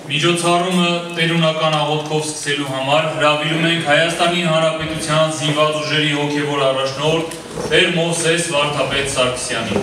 Միջոցառումը տերունական աղոթքով սկսելու համար հրավիրում ենք Հայաստանի Հանրապետության զինված ուժերի հոգևոր առաջնորդ Տեր Մովսես Վարդապետ Սարգսյանին։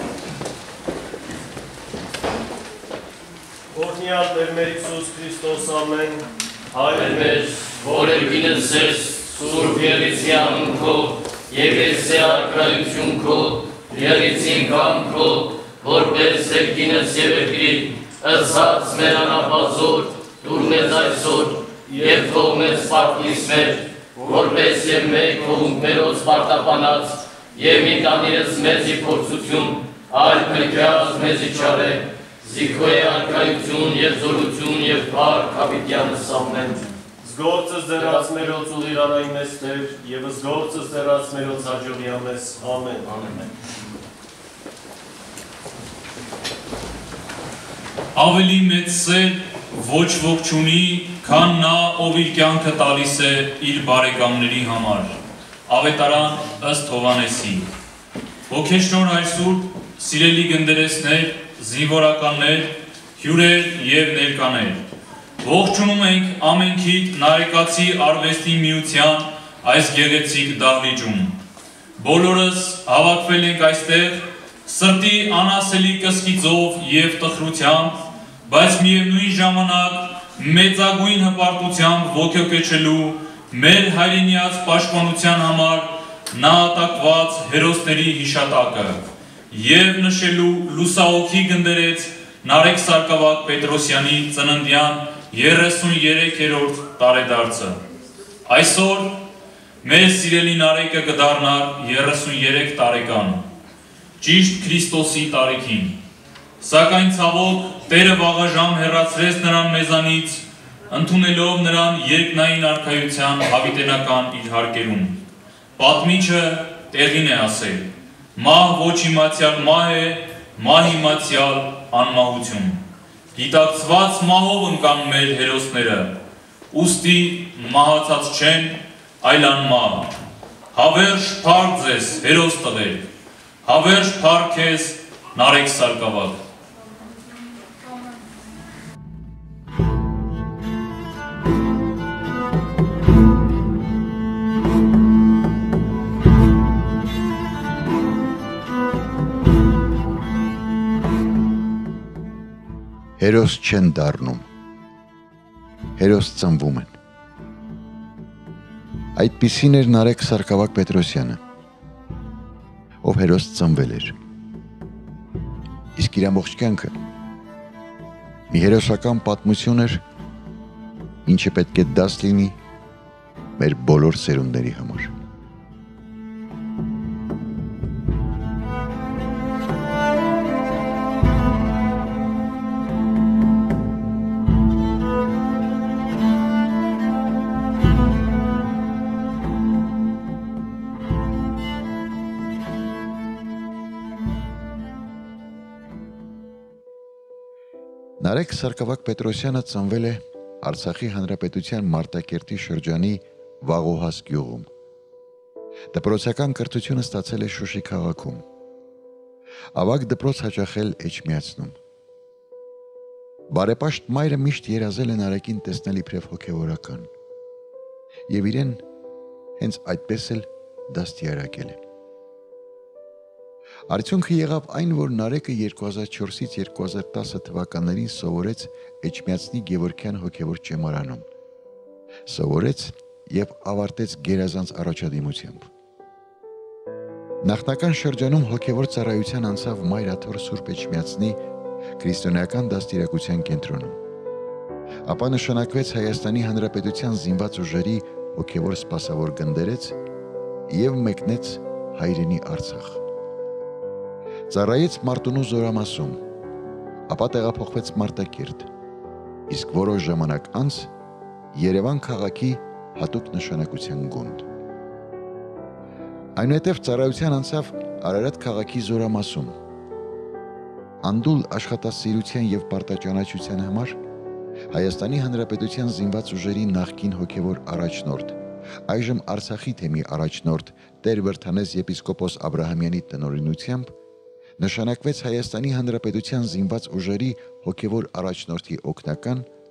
Օրհնյալ Տեր մեր Հիսուս Քրիստոս ամեն, Հայր մեր, որ եկինս ես Սուրբ Եղեցյան քո, եւ եսե արքայություն քո, եղեցին կամ քո, որպես եկինս եւ եկրի, ըսած մեր անապազոր, դուր մեզ այսօր, եւ թող մեզ պարտլիս մեր, որպես եւ մեկ թողունք մերոց պարտապանած, եւ մի տանիրս մեզի փորձություն, այլ մեկյազ մեզի չարե, զիքոյ արքայություն եւ զորություն եւ փառք հավիտյանս ամեն։ Զգործս դերած մերոց ուղիրանային մեզ Տեր, եւ զգործս դերած մերոց հաջողյա մեզ, ամեն։ Ամեն։ Ավելի մեծ սեր ոչ ոք չունի, քան նա, ով իր կյանքը տալիս է իր բարեկամների համար։ Ավետարան ըստ Հովհաննեսի։ Ոգեշնոր Հայրսուրբ, սիրելի գնդերեսներ, զինվորականներ, հյուրեր եւ ներկաներ։ Ողջունում ենք ամենքիդ Նարեկացի արվեստի միության այս գեղեցիկ դահլիճում։ Բոլորս հավաքվել ենք այստեղ սրտի անասելի կսկիծով եւ տխրությամբ, բայց միևնույն ժամանակ մեծագույն հպարտությամբ ոգեկեչելու մեր հայրենիած պաշտպանության համար նահատակված հերոսների հիշատակը եւ նշելու լուսահոգի գնդերեց Նարեկ Սարգսակ Պետրոսյանի ծննդյան 33-րդ տարեդարձը։ Այսօր մեր սիրելի Նարեկը կդառնա 33 տարեկան։ Ճիշտ Քրիստոսի տարիքին, սակայն ցավոք Տերը վաղաժամ հեռացրեց նրան մեզանից, ընդունելով նրան երկնային արքայության հավիտենական իր հարկերում։ Պատմիչը տեղին է ասել. մահ ոչ իմացյալ մահ է, մահ իմացյալ անմահություն։ Գիտակցված մահով ընկան մեր հերոսները, ուստի մահացած չեն, այլ անմահ։ Հավերժ փառք ձեզ, հերոս տղեր, հավերժ փառք քեզ, Նարեկ Սարգսակ։ Հերոս չեն դառնում, հերոս ծնվում են։ Այդպիսին էր Նարեկ Սարգսակ Պետրոսյանը, ով հերոս ծնվել էր։ Իսկ իր ամբողջ կյանքը մի հերոսական պատմություն էր, ինչը պետք է դաս լինի մեր բոլոր սերունդների համար։ Նարեկ Սարգսակ Պետրոսյանը ծնվել է Արցախի Հանրապետության Մարտակերտի շրջանի Վաղոհաս գյուղում։ Դպրոցական կրթությունը ստացել է Շուշի քաղաքում։ Ավագ դպրոց հաճախել Էջմիածնում։ Բարեպաշտ մայրը միշտ երազել է Նարեկին տեսնել իբրև հոգևորական, եւ իրեն հենց այդպես էլ դաստիարակել է։ Արդյունքը եղավ այն, որ Նարեկը 2004-ից 2010 թվականներին սովորեց Էջմիածնի Գևորգյան հոգևոր ճեմարանում։ Սովորեց եւ ավարտեց գերազանց առաջադիմությամբ։ Նախնական շրջանում հոգևոր ծառայության անցավ Մայրաթոր Սուրբ Էջմիածնի քրիստոնեական դաստիարակության կենտրոնում։ Ապա նշանակվեց Հայաստանի Հանրապետության զինված ուժերի հոգևոր սպասավոր գնդերեց եւ մեկնեց հայրենի Արցախ։ Ծառայեց Մարտունու զորամասում, ապա տեղափոխվեց Մարտակերտ, իսկ որոշ ժամանակ անց Երևան քաղաքի հատուկ նշանակության գունդ։ Այնուհետև ծառայության անցավ Արարատ քաղաքի զորամասում։ Անդուլ աշխատասիրության եւ պարտաճանաչության համար Հայաստանի Հանրապետության զինված ուժերի նախկին հոգևոր առաջնորդ, այժմ Արցախի թեմի առաջնորդ Տեր Վրթանես եպիսկոպոս Աբրահամյանի տնօրինությամբ նշանակվեց Հայաստանի Հանրապետության զինված ուժերի հոգևոր առաջնորդի օգնական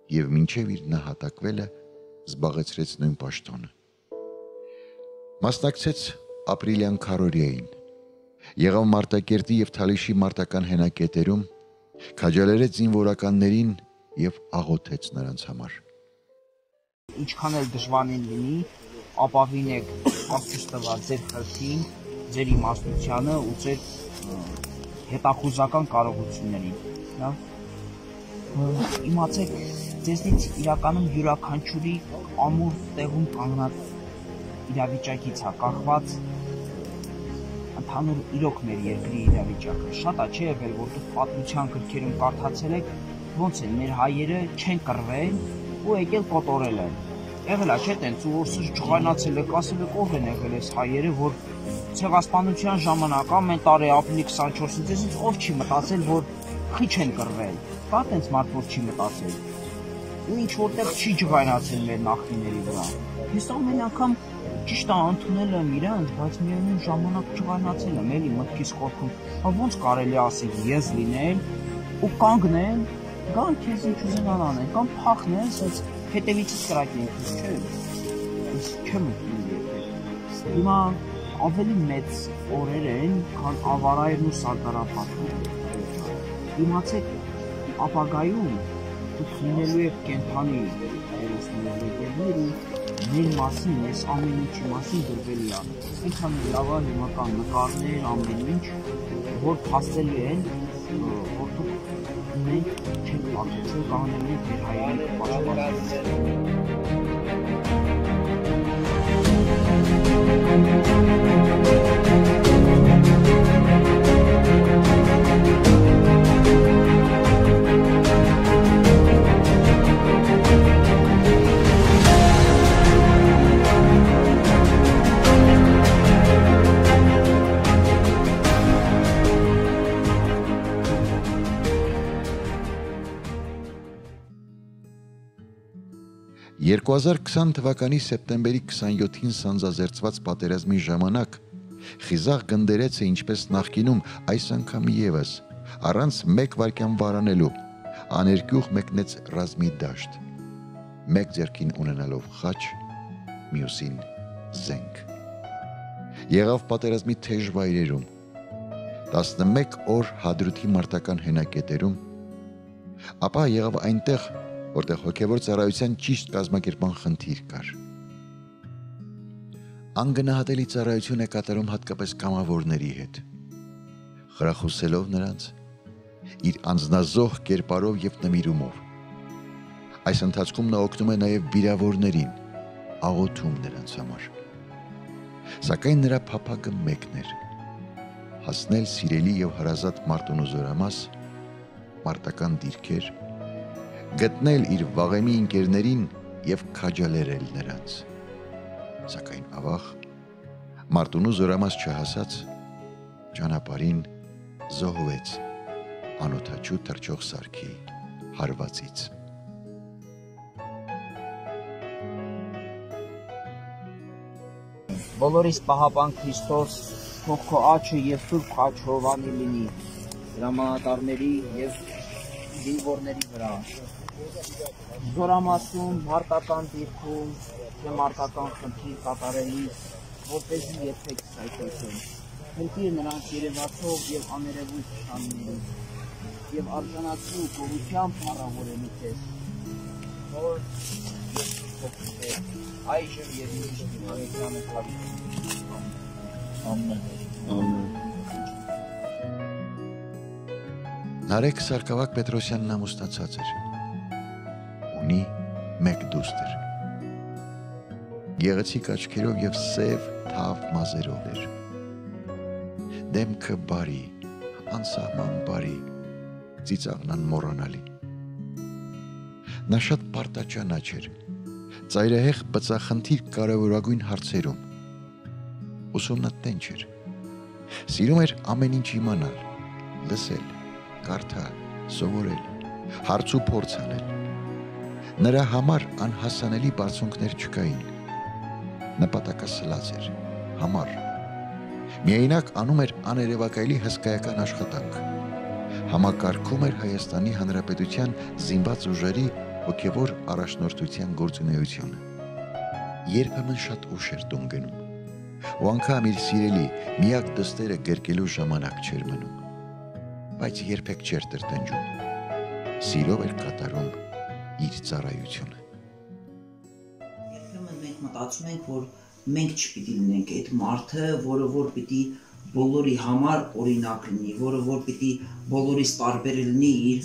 եւ մինչեւ իր նահատակվելը զբաղեցրեց նույն պաշտոնը։ Մասնակցեց ապրիլյան քարորիային, եղավ Մարտակերտի եւ Թալիշի մարտական հենակետերում, քաջալերեց զինվորականներին եւ աղոթեց նրանց համար։ Ինչքան էլ դժվարին լինի, ապավինեք Աստծո տված ձեր խրթին, ձեր իմաստությանը ու ձեր հետախուզական կարողություններին, լավ։ Իմացեք, ձեզնից իրականում յուրաքանչյուրի ամուր տեղում կանգնած իրավիճակից է կախված ընդհանուր իրոք մեր երկրի իրավիճակը։ Շատ է չէ եղել, որ դուք պատմության գրքերում կարդացել եք, ոնց են մեր հայերը չեն կռվել ու եկել կոտորել են։ Եղել է չէ տենց, ու որ սրճ ջղայնացել եք, ասել եք ով են եղել այս հայերը, որ ցեղասպանության ժամանակ ամեն տարի ապրիլի 24-ին ձեզից ով չի մտածել, որ խիչ են կռվել։ Կա տենց մարդ, որ չի մտածել։ Ու ինչ որտեղ չի ջղայնացել մեր նախնիների վրա։ Ես ամեն անգամ ճիշտ է ընդունել եմ իրանց, բայց միևնույն ժամանակ ջղայնացել եմ, էլի մտքիս խորքում։ Հա ոնց կարելի ասել ես լինել ու կանգնել, գան քեզ ինչ ուզենան անեն, կամ փախնել, ասած հետևիցից կրակեն քեզ, չէ՞։ Ես չեմ ուզում։ Հիմա ավելի մեծ օրեր են, քան ավարայրն ու սարդարապատը։ Իմացեք, ապագայում դուք լինելու եք կենդանի երեսներ եկեղիր ու մեր մասին, այս ամեն ինչի մասին գրվելի է։ Այնքան լավ է հիմա կան նկարներ, ամեն ինչ, որ փաստելի են, որ դուք մենք չենք պատմեցել, կանոնում ենք մեր հայերի պաշտպանություն։ «2020 թվականի սեպտեմբերի 27-ին սանձազերծված պատերազմի ժամանակ խիզախ գնդերեց է ինչպես նախկինում այս անգամ եւս, առանց մեկ վայրկյան վարանելու, աներկյուղ մեկնեց ռազմի դաշտ, մեկ ձեռքին ունենալով խաչ, մյուսին զենք։ Եղավ պատերազմի թեժ վայրերում, 11 օր Հադրութի մարտական հենակետերում, ապա եղավ այնտեղ, որտեղ հոգևոր ծառայության ճիշտ կազմակերպման խնդիր կար։ Անգնահատելի ծառայություն է կատարում հատկապես կամավորների հետ, խրախուսելով նրանց, իր անձնազոհ կերպարով եւ նմիրումով։ Այս ընթացքում նա օգնում է նաեւ վիրավորներին, աղոթում նրանց համար։ Սակայն նրա փափագը մեկն էր՝ հասնել սիրելի եւ հարազատ Մարտունու զորամաս, մարտական դիրքեր, գտնել իր վաղեմի ընկերներին եւ քաջալերել նրանց։ Սակայն ավաղ Մարտունու զորամաս չհասած ճանապարհին զոհվեց անօթաչու թռչող սարքի հարվածից։ Բոլորիս պահապան Քրիստոս, թող քո աչքը եւ սուրբ խաչ հովանի լինի հրամանատարների եւ զինվորների վրա։ Զորամասում, մարտական դիրքում, մարտական խնդիր կատարելիս, որպեսզի երբեք սայթեցեն։ Խնդիր նրանց երևացող եւ աներևույթ շաններից եւ արժանացու գողությամբ փառավորելի քեզ։ Որ այժմ եւ միշտ հայկանը կապի։ Ամեն։ Նարեկ Սարգսակ Պետրոսյանն ամուսնացած էր, ունի մեկ դուստր, գեղեցիկ աչքերով եւ սև թավ մազերով էր, դեմքը բարի, անսահման բարի, ծիծաղն անմոռանալի։ Նա շատ պարտաճանաչ էր, ծայրահեղ բծախնդիր կարևորագույն հարցերում, ուսումնատենչ էր, սիրում էր ամեն ինչ իմանալ, լսել, կարդալ, սովորել, հարց ու փորձ անել։ Նրա համար անհասանելի բարձունքներ չկային։ Նպատակասլաց էր, համառ։ Միայնակ անում էր աներևակայելի հսկայական աշխատանք։ Համակարգում էր Հայաստանի Հանրապետության զինված ուժերի հոգևոր առաջնորդության գործունեությունը։ Երբեմն շատ ուշ էր տուն գնում, ու անգամ իր սիրելի միակ դստերը գրկելու ժամանակ չէր մնում, բայց երբեք չէր տրտնջում, սիրով էր կատարում իր ծառայությունը։ Երբեմն մենք մտածում ենք, որ մենք չպիտի լինենք այդ մարդը, որը որ պիտի բոլորի համար օրինակ լինի, որը որ պիտի բոլորից տարբեր լինի իր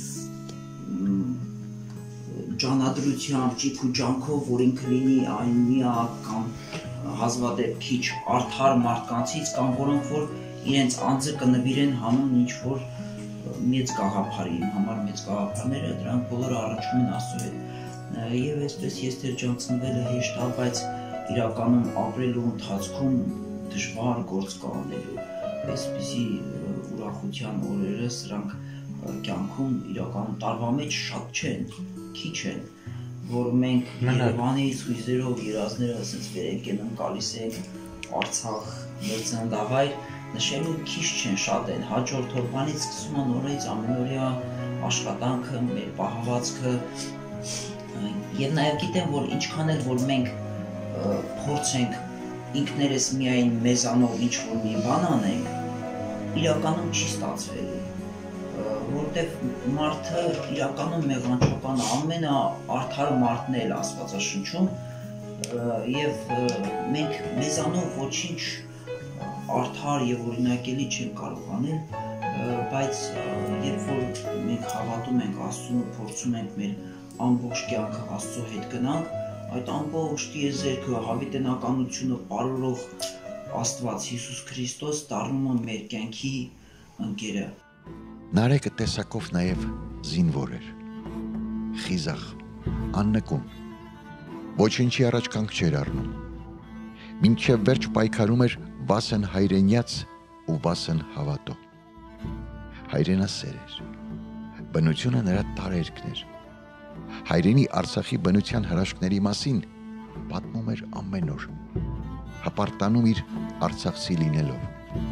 ջանադրությամբ, ճիք ու ջանքով, որ ինքը լինի այն միակ կամ հազվադեպ քիչ արդար մարդկանցից կամ որոնք որ իրենց անձը կնվիրեն հանուն ինչ որ մեծ գաղափարի, իմ համար մեծ գաղափարները, դրանք բոլորը առնչվում են Աստծո հետ։ Եվ այսպես ես երջանցնվելը հեշտ է, բայց իրականում ապրելու ընթացքում դժվար գործ կա անելու։ Այսպիսի ուրախության օրերը սրանք կյանքում իրականում տարվա մեջ շատ չեն, քիչ են, որ մենք Երևանից հույզերով երազները ասենց վերենք ենում գալիս ենք Արցախ, մեր ծննդավայր, նշելու քիչ չեն, շատ են, հաջորդ օրվանից սկսում են նորից ամենօրյա աշխատանքը, մեր պահվածքը, եւ նաեւ գիտեմ, որ ինչքան էլ որ մենք փորձենք ինքներս միայն մեզանով ինչ-որ մի բան անենք, իրականում չի ստացվելու, որտեղ մարդը իրականում մեղանչական ամենաարդար մարդն է Աստվածաշնչում եւ մենք մեզանով ոչինչ արդար եւ օրինակելի չենք կարող անել, բայց երբ որ մենք հավատում ենք Աստծուն ու փորձում ենք մեր ամբողջ կյանքը Աստծո հետ գնանք, այդ ամբողջ տիեզերքը, հավիտենականությունը պարուրող Աստված Հիսուս Քրիստոս դառնում է մեր կյանքի ընկերը։ Նարեկը տեսակով նաև զինվոր էր, խիզախ, աննկուն, ոչինչի առաջ կանգ չէր առնում, մինչև վերջ պայքարում էր վասն հայրենյաց ու վասն հավատո։ Հայրենասեր էր, բնությունը նրա տարերքն էր, հայրենի Արցախի բնության հրաշքների մասին պատմում էր ամեն օր, հպարտանում իր արցախցի լինելով։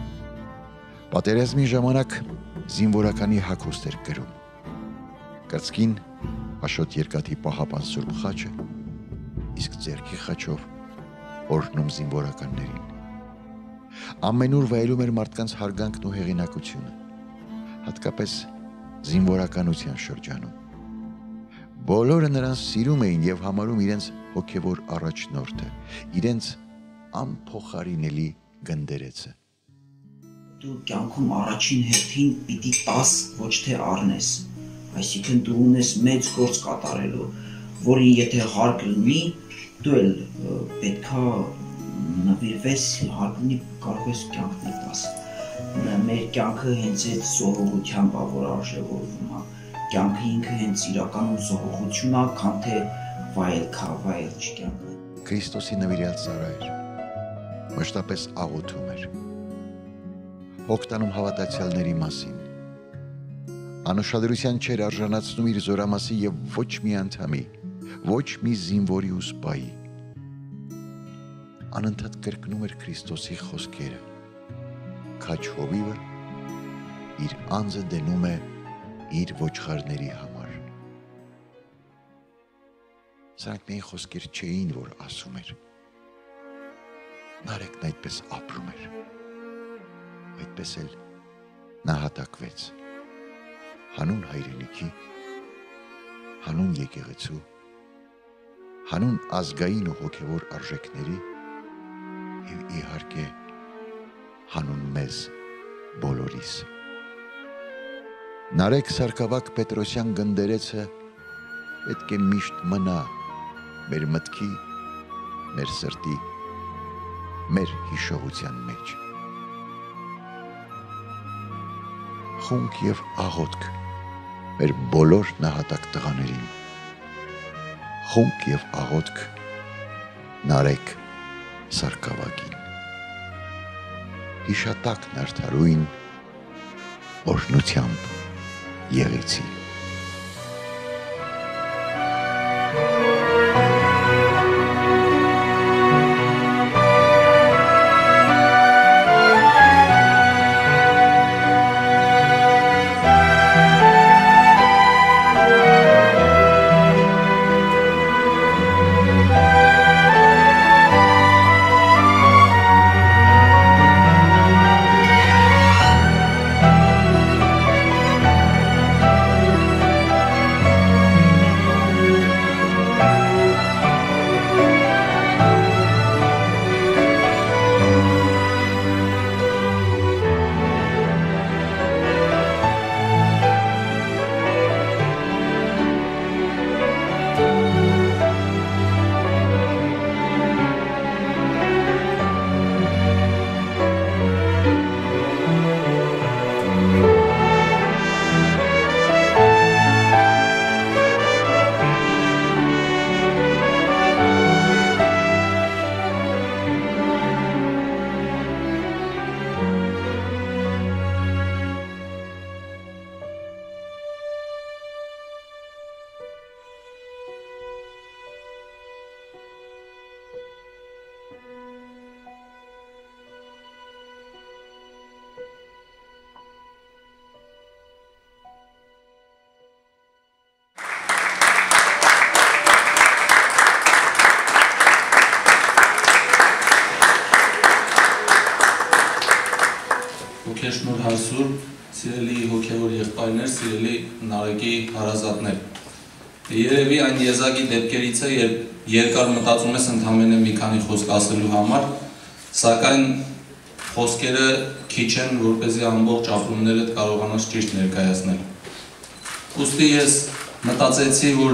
Պատերազմի ժամանակ զինվորականի հագուստ էր կրում, կրծքին Աշոտ Երկաթի պահապան Սուրբ խաչը, իսկ ձեռքի խաչով օրհնում զինվորականներին։ Ամենուր վայելում էր մարդկանց հարգանքն ու հեղինակությունը, հատկապես զինվորականության շրջանում։ Բոլորը նրան սիրում էին եւ համարում իրենց հոգեվոր առաջնորդը, իրենց անփոխարինելի գնդերեցը։ Դու կյանքում առաջին հերթին պիտի տաս, ոչ թե առնես, այսինքն դու ունես մեծ գործ կատարելու, որին եթե հարկ լինի, դու էլ պետքա նվիրվես, հարկ լինի, կարող ես կյանքն տաս։ Մեր կյանքը հենց այդ զոհողությամբ է, որ արժևորվում է, կյանքը ինքը հենց իրականում զոհողություն է, քան թե վայելք կյանքը։ Քրիստոսի նվիրյալ ծառա էր, մշտապես աղոթում էր, հոգտանում հավատացյալների մասին, անուշադրության չէր արժանացնում իր զորամասի եւ ոչ մի անդամի, ոչ մի զինվորի ու սպայի, անընդհատ կրկնում էր Քրիստոսի խոսքերը, քաջ հովիվը իր անձը դնում է իր ոչխարների համար։ Սրանք միայն խոսքեր չէին, որ ասում էր, Նարեկն այդպես ապրում էր, այդպես էլ նահատակվեց, հանուն հայրենիքի, հանուն եկեղեցու, հանուն ազգային ու հոգևոր արժեքների եւ իհարկե հանուն մեզ բոլորիս։ Նարեկ Սարգսակ Պետրոսյան գնդերեցը պետք է միշտ մնա մեր մտքի, մեր սրտի, մեր հիշողության մեջ։ Խունկ եւ աղոթք մեր բոլոր նահատակ տղաներին, խունկ եւ աղոթք Նարեկ Սարգսակին, հիշատակն արդարույն օրհնությամբ եղեցի։ հարսուր, սիրելի հոգևոր եղբայրներ, սիրելի Նարեկի հարազատներ։ Երևի այն եզակի դեպքերից է, երբ երկար մտածում ես ընդամենը մի քանի խոսք ասելու համար, սակայն խոսքերը քիչ են, որպեսզի ամբողջ ապրումներդ կարողանաս ճիշտ ներկայացնել։ Ուստի ես մտածեցի, որ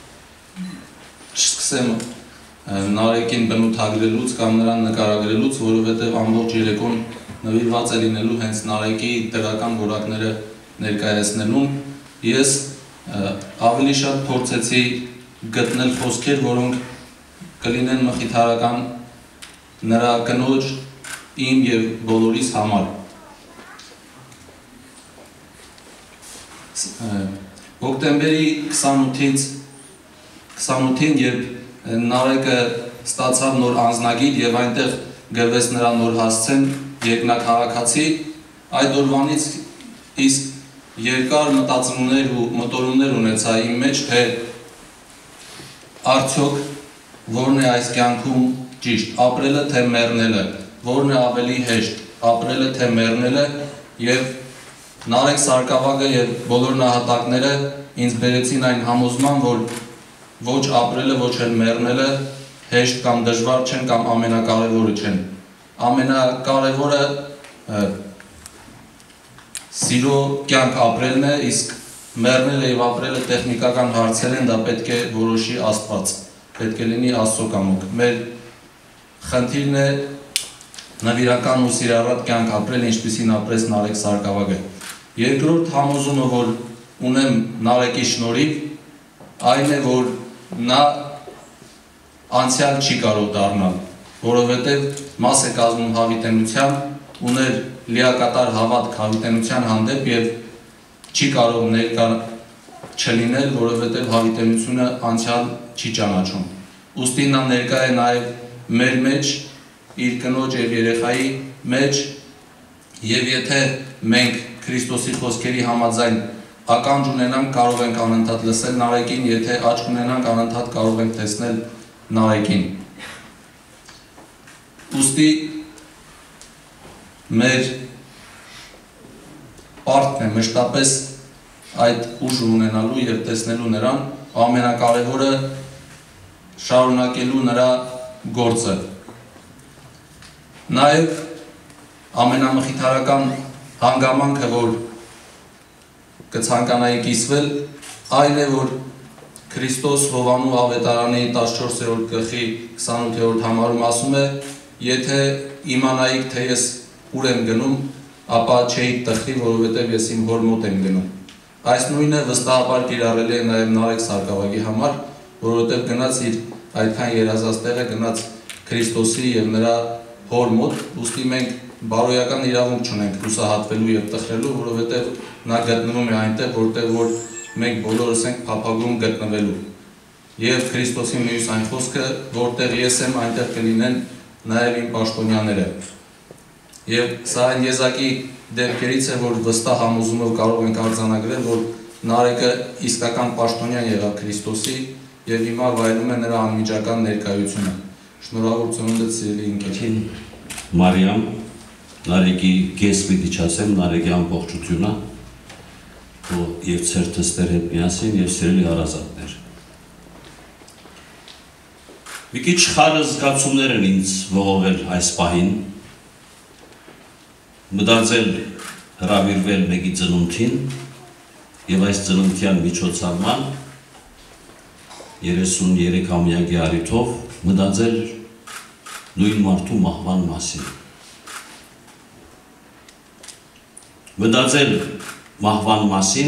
չսկսեմ Նարեկին բնութագրելուց կամ նրան նկարագրելուց, որովհետև ամբողջ երեկոն նվիրված է լինելու հենց Նարեկի դրական որակները ներկայացնելուն, ես ավելի շատ փորձեցի գտնել խոսքեր, որոնք կլինեն մխիթարական նրա կնոջ, իմ և բոլորիս համար։ Հոկտեմբերի 28-ին, երբ Նարեկը ստացավ նոր անձնագիր և այնտեղ գրվեց նրա նոր հասցեն երկնաքաղաքացի, այդ օրվանից իսկ երկար մտածումներ ու մտորումներ ունեցա իմ մեջ, թե արդյոք որն է այս կյանքում ճիշտ, ապրելը թե մեռնելը, որն է ավելի հեշտ, ապրելը թե մեռնելը, և Նարեկ Սարգսակը և բոլոր նահատակները ինձ բերեցին այն համոզման, որ ոչ ապրելը, ոչ էլ մեռնելը հեշտ կամ դժվար չեն կամ ամենակարևորը չեն։ Ամենակարևորը սիրո կյանք ապրելն է, իսկ մեռնելը և ապրելը տեխնիկական հարցեր են, դա պետք է որոշի Աստված, պետք է լինի Աստծո կամոք։ Մեր խնդիրն է նվիրական ու սիրառատ կյանք ապրել, ինչպիսին ապրեց Նարեկ Սարգսակը։ Երկրորդ համոզումը, որ ունեմ Նարեկի շնորհիվ, այն է, որ նա անցյալ չի կարող դառնալ, որովհետև մաս է կազմում հավիտենության, ուներ լիակատար հավատք հավիտենության հանդեպ և չի կարող ներկա չլինել, որովհետև հավիտենությունը անցյալ չի ճանաչում։ Ուստի նա ներկա է նաև մեր մեջ, իր կնոջ և երեխայի մեջ, և եթե մենք Քրիստոսի խոսքերի համաձայն ականջ ունենանք, կարող ենք անընդհատ լսել Նարեկին, եթե աչք ունենանք, անընդհատ կարող ենք տեսնել Նարեկին։ Ուստի մեր պարտքն է մշտապես այդ ուժը ունենալու և տեսնելու նրան, ամենակարևորը շարունակելու նրա գործը։ Նաև ամենամխիթարական հանգամանքը, որ կցանկանայի կիսվել, այն է, որ Քրիստոս Հովանու ավետարանի 14-րդ գլխի 28-րդ համարում ասում է. եթե իմանայիք, թե ես ուր եմ գնում, ապա չէիք տխրի, որովհետև ես իմ հոր մոտ եմ գնում։ Այս նույնը վստահաբար կիրառելի է նաև Նարեկ Սարգսակի համար, որովհետև գնաց իր այդքան երազած տեղը, գնաց Քրիստոսի և նրա հոր մոտ, ուստի մենք բարոյական իրավունք չունենք հուսահատվելու և տխրելու, որովհետև նա գտնվում է այնտեղ, որտեղ որ մենք բոլորս ենք փափագում գտնվելու։ Եվ Քրիստոսի մյուս այն խոսքը, որտեղ ես եմ, այնտեղ կլինեն նաև իմ պաշտոնյաները։ Եվ սա այն եզակի դեպքերից է, որ վստահ համոզումով կարող ենք արձանագրել, որ Նարեկը իսկական պաշտոնյան եղավ Քրիստոսի և հիմա վայելում է նրա անմիջական ներկայությունը։ Շնորհավոր ծնունդդ, սիրելի ընկեր։ Մարիամ, Նարեկի կես պիտի չասեմ, Նարեկի ամբողջությունը և ցերտստեր հետ միասին և սիրելի հարազատներ։ Մի քիչ խառը զգացումներ են ինձ ողողել այս պահին, մտածել հրավիրվել մեկի ծնունդին և այս ծննդյան միջոցառման 33-ամյակի առիթով մտածել նույն մարդու մահվան մասին։ Մտածել մահվան մասին,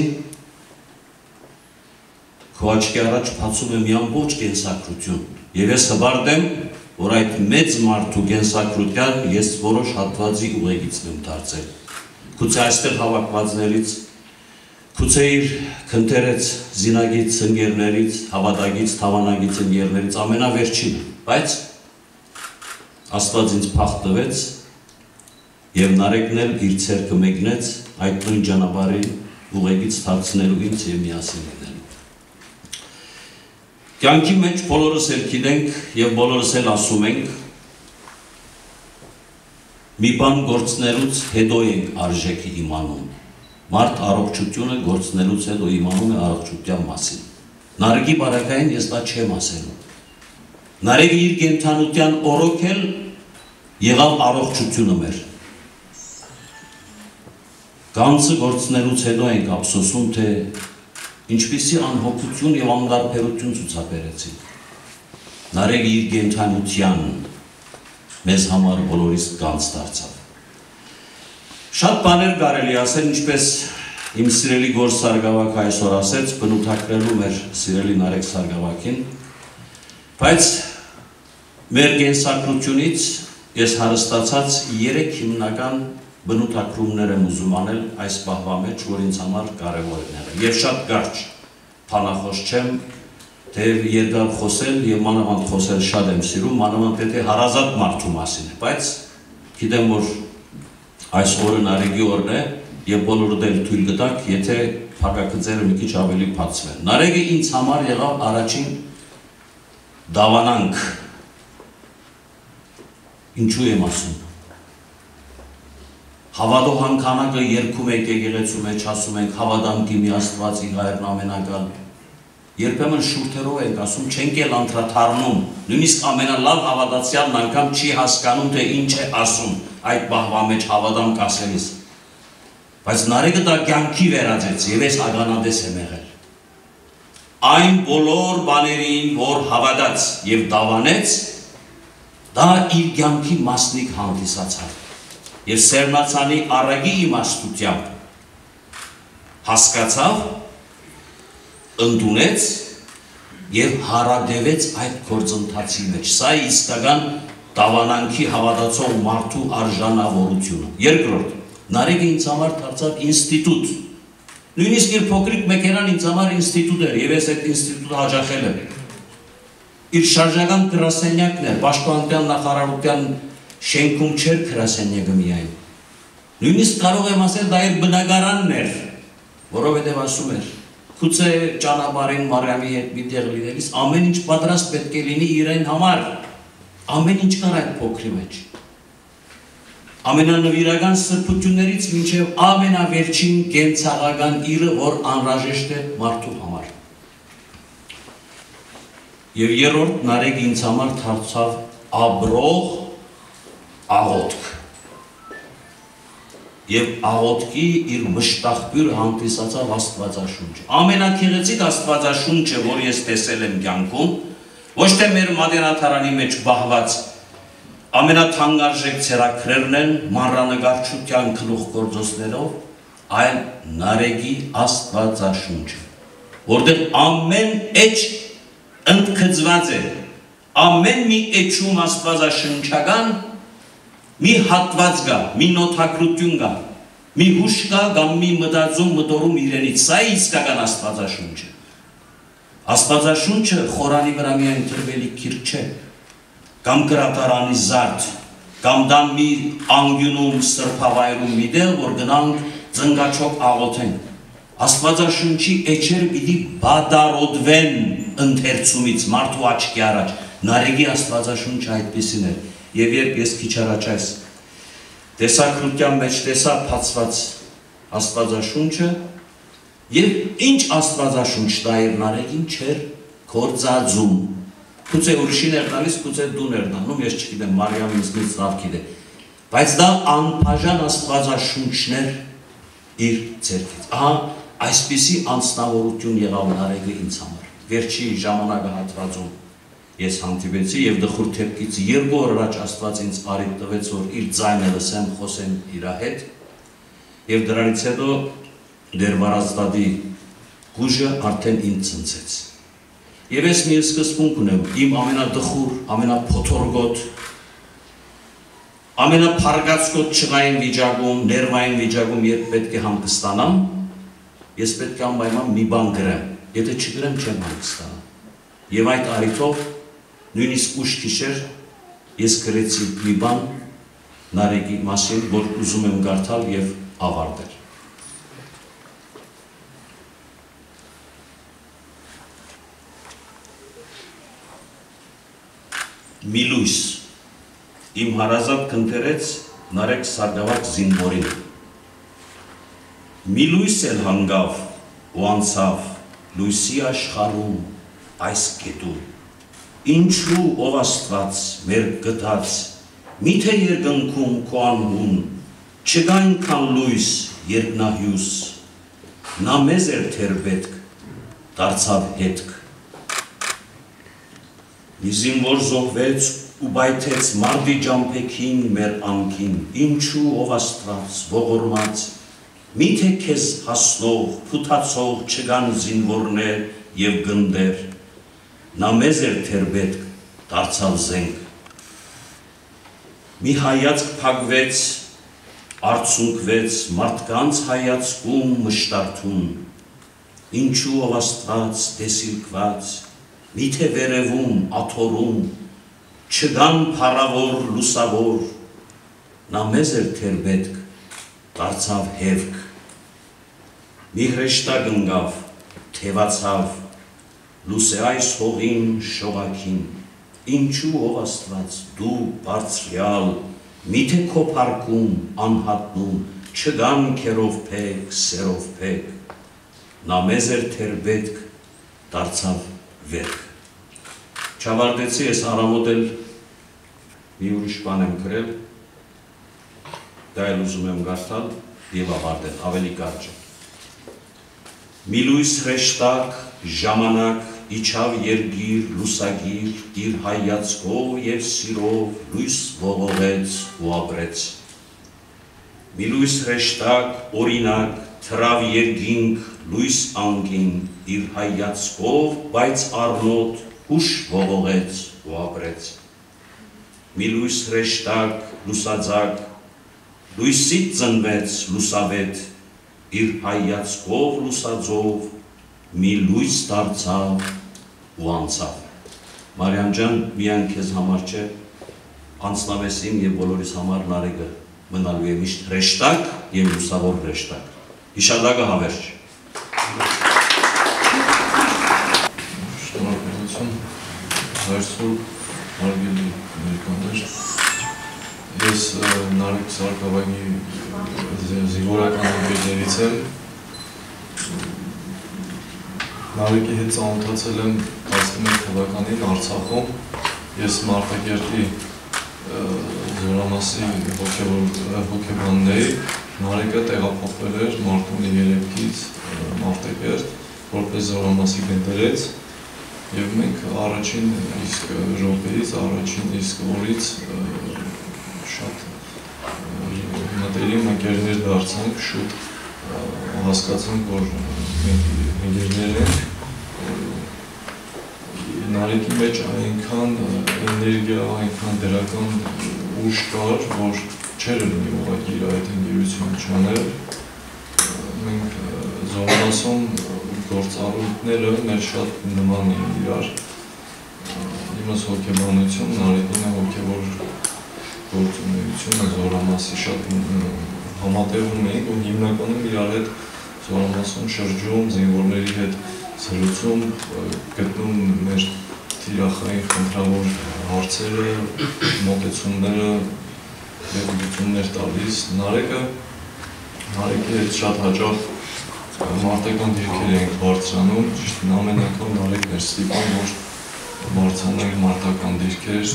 քո աչքի առաջ բացում է մի ամբողջ կենսակրություն, և ես հվարդեմ, որ այդ մեծ մարդու կենսակրության ես որոշ հատվածի ուղեկիցն եմ դարձել։ Գուցե այստեղ հավաքվածներից, գուցե իր քններից, զինագից ընկերներից, հավատագից, թավանագից ընկերներից ամենավերջինը, բայց Աստված ինձ փախ տվեց և Նարեկն էլ իր ցերկը մեկնեց այդ նույն ճանապարհին ուղեկից դարձնելու ինձ և միասին լինելու։ Կյանքի մեջ բոլորս էլ գիտենք և բոլորս էլ ասում ենք, մի բան գործնելուց հետո ենք արժեքի իմանում։ Մարդ առողջությունը գործնելուց հետո իմանում է առողջության մասին։ Նարեկի բարակային ես դա չեմ ասելու։ Նարեկը իր կենդանության օրոքել եղավ առողջությունը մեր։ Գանձը գործնելուց հետո ենք ափսոսում, թե ինչպիսի անհոգություն եւ անդարբերություն ցուցաբերեցին։ Նարեկը իր կենդանության մեզ համար բոլորիս գանձ դարձավ։ Շատ բաներ կարելի ասել, ինչպես իմ սիրելի Գոր Սարգսակը այսօր ասեց, բնութագրելու մեր սիրելի Նարեկ Սարգսակին, բայց մեր կենսագրությունից ես հարստացած 3 հիմնական բնութագրումներ եմ ուզում անել այս պահվա մեջ, որ ինձ համար կարևոր են եղել։ Եվ շատ կարճ փանախոս չեմ, թեև երկար խոսել եւ մանավանդ խոսել շատ եմ սիրում, մանավանդ եթե հարազատ մարդու մասին է, բայց գիտեմ, որ այս օրը Նարեկի օրն է եւ բոլորդ էլ թույլ կտաք, եթե փակագծերը մի քիչ ավելի բացվեն։ Նարեկը ինձ համար եղավ առաջին դավանանք։ Ինչու եմ ասում։ Հավատոհան քանակը երգում եք եկեղեցու մեջ, ասում ենք հավատամ դիմի Աստվածի հայրն ամենակալ։ Երբեմն շուրթերով ենք ասում, չենք էլ անդրադառնում, նույնիսկ ամենալավ հավատացյալն անգամ չի հասկանում, թե ինչ է ասում այդ բահվա մեջ հավատանք ասելիս։ Բայց Նարեկը դա կյանքի վերածեց եւ ես ագանադես եմ եղել։ Այն բոլոր բաներին, որ հավատաց եւ դավանեց, դա իր կյանքի մասնիկ հանդիսացավ։ Եվ Սերնացանի առագի իմաստությամբ հասկացավ, ընդունեց եւ հարադեվեց այդ գործընթացի մեջ։ Սա իսկական դավանանքի հավատացող մարդու արժանավորությունը։ Երկրորդ, Նարեկը ինձ համար դարձավ ինստիտուտ։ Նույնիսկ իր փոքրիկ մեքենան ինձ համար ինստիտուտ էր եւ ես այդ ինստիտուտը հաճախել եմ։ Իր շարժական գրասենյակն էր, Պաշտպանության նախարարության շենքում չէր գրասենյակը միայն։ Նույնիսկ կարող եմ ասել դա իր բնակարանն էր, որովհետև ասում էր, գուցե ճանապարհին Մարիամի հետ միտեղ լինելիս ամեն ինչ պատրաստ պետք է լինի իրեն համար։ Ամեն ինչ կար այդ փոքրի մեջ։ Ամենանվիրական սրբություններից մինչև ամենավերջին կենցաղական իրը, որ անհրաժեշտ է մարդու համար։ Եվ երրորդ, Նարեկը ինձ համար դարձավ աբրող աղոթք։ Եվ աղոթքի իր մշտախբյուր հանդիսացավ Աստվածաշունչը։ Ամենագեղեցիկ Աստվածաշունչը, որ ես տեսել եմ կյանքում, ոչ թե մեր մատենաթարանի մեջ բահված ամենաթանկարժեք ցերակրերն են մանրանկարչության գլուխգործոցներով, այլ Նարեկի Աստվածաշունչը, որտեղ ամեն էջ ընդգծված է, ամեն մի էջում Աստվածաշնչական մի հատված կա, մի նոթագրություն կա, մի հուշ կա կամ մի մտորում իրենից, սա է իսկական Աստվածաշունչը։ Աստվածաշունչը խորանի վրա միայն թրվելի գիրք չէ, կամ գրատարանի զարդ, կամ դա մի անկյունում սրբավայրում մի տեղ, որ գնանք ծնկաչոք աղոթենք։ Աստվածաշունչի էջերը պիտի բադարոդվեն ընթերցումից, մարդու աչքի առաջ։ Նարեկի Աստվածաշունչը այդպիսին էր։ Եվ երբ ես քիչ առաջ այս տեսակրության մեջ տեսա բացված Աստվածաշունչը, եւ ինչ Աստվածաշունչ դա էր Նարեկին չէր գործածում։ Գուցե ուրիշին էր տալիս, գուցե դուն էր տանում, ես չգիտեմ, Մարիամը ինձնից լավ գիտե։ Բայց դա անբաժան Աստվածաշունչներ իր ձեռքից։ Ահա այսպիսի անձնավորություն եղավ Նարեկը ինձ համար։ Վերջի ժամանակահատվածում ես հանդիպեցի եւ դխուր թեփքից 2 օր առաջ Աստված ինձ արիք տվեց, որ իր ձայնը լսեմ, խոսեմ իր հետ։ Եվ դրանից հետո դեր վարազդադի գուժը արդեն ինձ ցնցեց։ Եվ ես մի սկզբունք ունեմ, իմ ամենադխուր, ամենափոթորգոտ, ամենափարգացկոտ չղային վիճակում, ներվային վիճակում, երբ պետք է հանգստանամ, ես պետք է անպայման մի բան գրեմ, եթե չգրեմ չեմ հանգստանա։ Եվ այդ առիթով նույնիսկ ուշ գիշեր ես գրեցի մի բան Նարեկի մասին, որ ուզում եմ կարդալ եւ ավարտել։ Մի լույս իմ հարազատ քնթերեց Նարեկ սարգավակ զինվորին։ Մի լույս էլ հանգավ ու անցավ լույսի աշխարհում այս կետում։ Ինչու ով Աստված մեր գտած, միթե երկնքում քո անհուն, չկա այնքան լույս, երբ նա հյուս, նա մեզ էր թեր պետք, դարձավ հետք։ Մի զինվոր զոհվեց ու բայթեց մարդի ջամփեքին մեր անքին, ինչու ով Աստված ողորմած, միթե քեզ հասնող, փութացող չգան զինվորներ եւ գնդեր, նա մեզ էր թեր պետք, դարձավ զենք։ Մի հայացք փակվեց, արցունքվեց մարդկանց հայացքում մշտարթուն, ինչու ով Աստված տեսիլքված, միթե վերևում, աթորում, չգան փառավոր լուսավոր, նա մեզ էր թեր պետք, դարձավ հևք։ Մի հրեշտակ ընկավ, թևացավ, լուսե այս հողին շողակին, ինչու ով Աստված դու բարձրյալ, միթե քո փառքում, անհատնում, չգան քերով փեք, սերով փեք, նա մեզ էր թեր պետք, դարձավ վերք։ Չավարտեցի ես առավոտ էլ մի ուրիշ բան եմ գրել, դա էլ ուզում եմ կարդալ եւ ավարտել, ավելի կարճ է։ Մի լույս հրեշտակ, ժամանակ, իջավ երգիր, լուսագիր, իր հայացքով եւ սիրով լույս ողողեց ու ապրեց։ Մի լույս հրեշտակ, օրինակ, թրավ երգինք, լույս անկին, իր հայացքով, բայց առնոտ, ուշ ողողեց ու ապրեց։ Մի լույս հրեշտակ, լուսաձակ, լույսից ծնվեց լուսավետ, իր հայացքով լուսաձով, մի լույս դարձավ ու անցավ։ Մարիամ ջան, միայն քեզ համար չէ, անցնավես իմ եւ բոլորիս համար Նարեկը մնալու է միշտ հրեշտակ եւ լուսավոր հրեշտակ։ Հիշադակը հավերժ։ Այսօր հարգելի ներկաներ, ես Նարեկ Սարգսակյանի զինվորական ընկերներից եմ, Նարեկի հետ ծանոթացել եմ 11 թվականին Արցախում, ես Մարտակերտի զորամասի հոգեբանն էի, Նարեկը տեղափոխվել էր Մարտունի երևքից Մարտակերտ, որպես զորամասի գնդերեց, և մենք առաջին իսկ րոպեից, առաջին իսկ օրից շատ մտերիմ ընկերներ դարձանք, շուտ հասկացանք, որ մենք ընկերներ ենք, Նարեկի մեջ այնքան էներգիա, այնքան դրական ուժ կար, որ չէր լինի ուղղակի իր այդ ընկերությունը չանել, մենք զորամասում գործառույթները մեր շատ նման էին իրար, իմս հոգեբանություն, Նարեկին է հոգևոր գործունեությունը զորամասի շատ համատեղում էինք ու հիմնականում իրար հետ զորամասում շրջում, զինվորների հետ զրուցում, գտնում մեր թիրախային խնդրավոր հարցերը, մոտեցումները և ուղղություններ տալիս։ Նարեկի հետ շատ հաճախ մարտական դիրքեր ենք բարձրանում, ճիշտ ամեն անգամ Նարեկն էր ստիպում, որ բարձրանանք մարտական դիրքեր,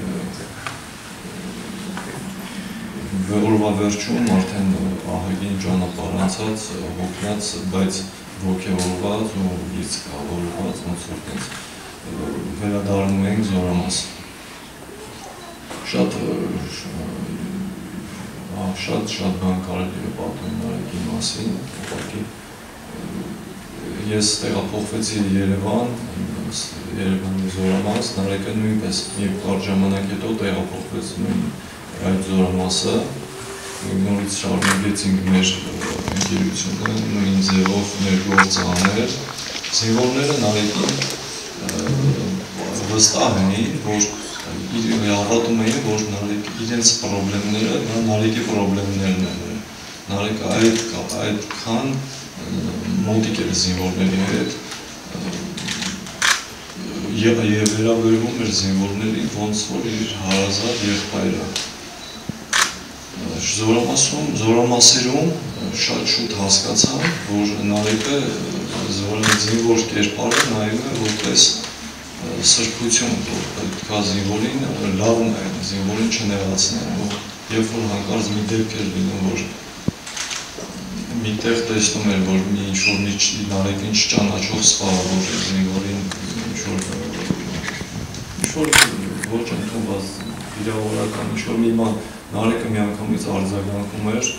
օրվա վերջում արդեն ահագին ճանապարհ անցած, հոգնած, բայց ոգևորված ու լիցքավորված, ոնց որ տենց վերադառնում ենք զորամաս։ Շատ բան կարելի է պատմել Նարեկի մասին, ուղղակի ես տեղափոխվեցի Երևանի զորամաս, Նարեկը նույնպես մի կարճ ժամանակ հետո տեղափոխվեց այդ զորամասը, նորից շարունակեցինք մեր ընկերությունը, նույն ձևով մեր գործը անել, զինվորները Նարեկին վստահ էին, որ հավատում էին, որ իրենց պրոբլեմները Նարեկի պրոբլեմներն են, Նարեկը այդքան մոտիկ էր զինվորների հետ և վերաբերվում էր զինվորների ոնց որ իր հարազատ եղբայրը։ Զորամասերում շատ շուտ հասկացա, որ Նարեկը զինվոր կերպարը նայում է որպես սրբություն, որ պետք է զինվորին լավ նայեն, զինվորին չնեղացնեն, որ երբ որ հանկարծ մի դեպք էր լինում, որ միտեղ տեսնում էր, որ մի ինչ-որ Նարեկին չճանաչող սպա, որ զինվորին ինչ-որ ոչ ընդունված վիրավորական ինչ-որ մի բան Նարեկը միանգամից արձագանքում էր,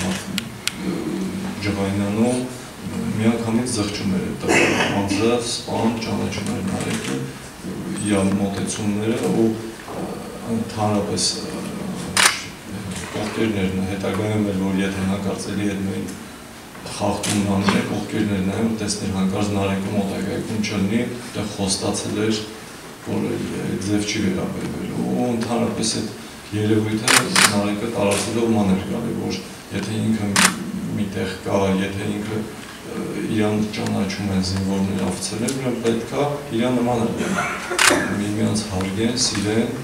ջղայնանում, միանգամից զղջում էր անձը, սպան, ճանաչում էր Նարեկը, իր մոտեցումները ու ընդհանրապես կողքերներն հետագայում էր, որ եթե հանկարծելի հետ նույն խախտումն անել, կողքերներն նայում, տեսներ հանկարծ Նարեկը մոտակայքում չլինի, այդտեղ խոստացել էր, որ ձև չի վերաբերվել ու ընդհանրապես այդ երևույթը Նարեկը տարածելով ման էր գալի, որ եթե ինքը միտեղ կա, եթե ինքը իրան ճանաչում են զինվորներ աֆիցերներ, ուրեմն պետք է իրան նման միմյանց հարգեն, սիրեն,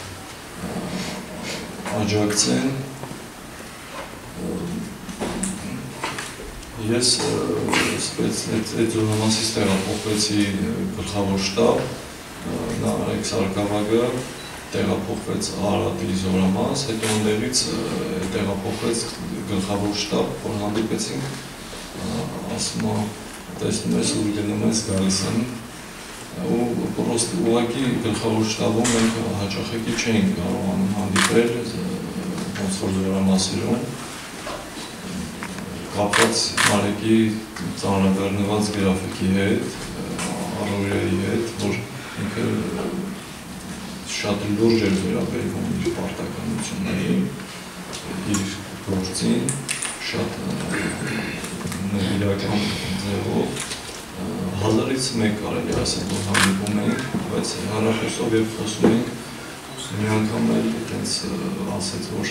աջակցեն։ Ես այդ զորամասից տեղափոխվեցի գլխավոր շտաբ, Նարեկ Սարգսակը տեղափոխվեց Արարատի զորամաս, հետո ընդեղից տեղափոխվեց գլխավոր շտաբ, որ հանդիպեցինք, ասում է, տեսնում ես ու գնում ես գալիս են, ու պրոստ ուղղակի գլխավոր շտաբում մենք հաճախակի չէինք կարողանում հանդիպել, ոնց որ զորամասերում, կապված Նարեկի ծանրաբեռնված գրաֆիկի հետ, առօրյայի հետ, որ ինքը շատ լուրջ էր վերաբերվում իր պարտականություններին, իր գործին, շատ նվիրական ձևով, 1000-ից մեկ կարելի ասել, որ հանդիպում էինք, բայց հարաբերով երբ խոսում էինք, մի անգամ էլ այդպես ասեց, որ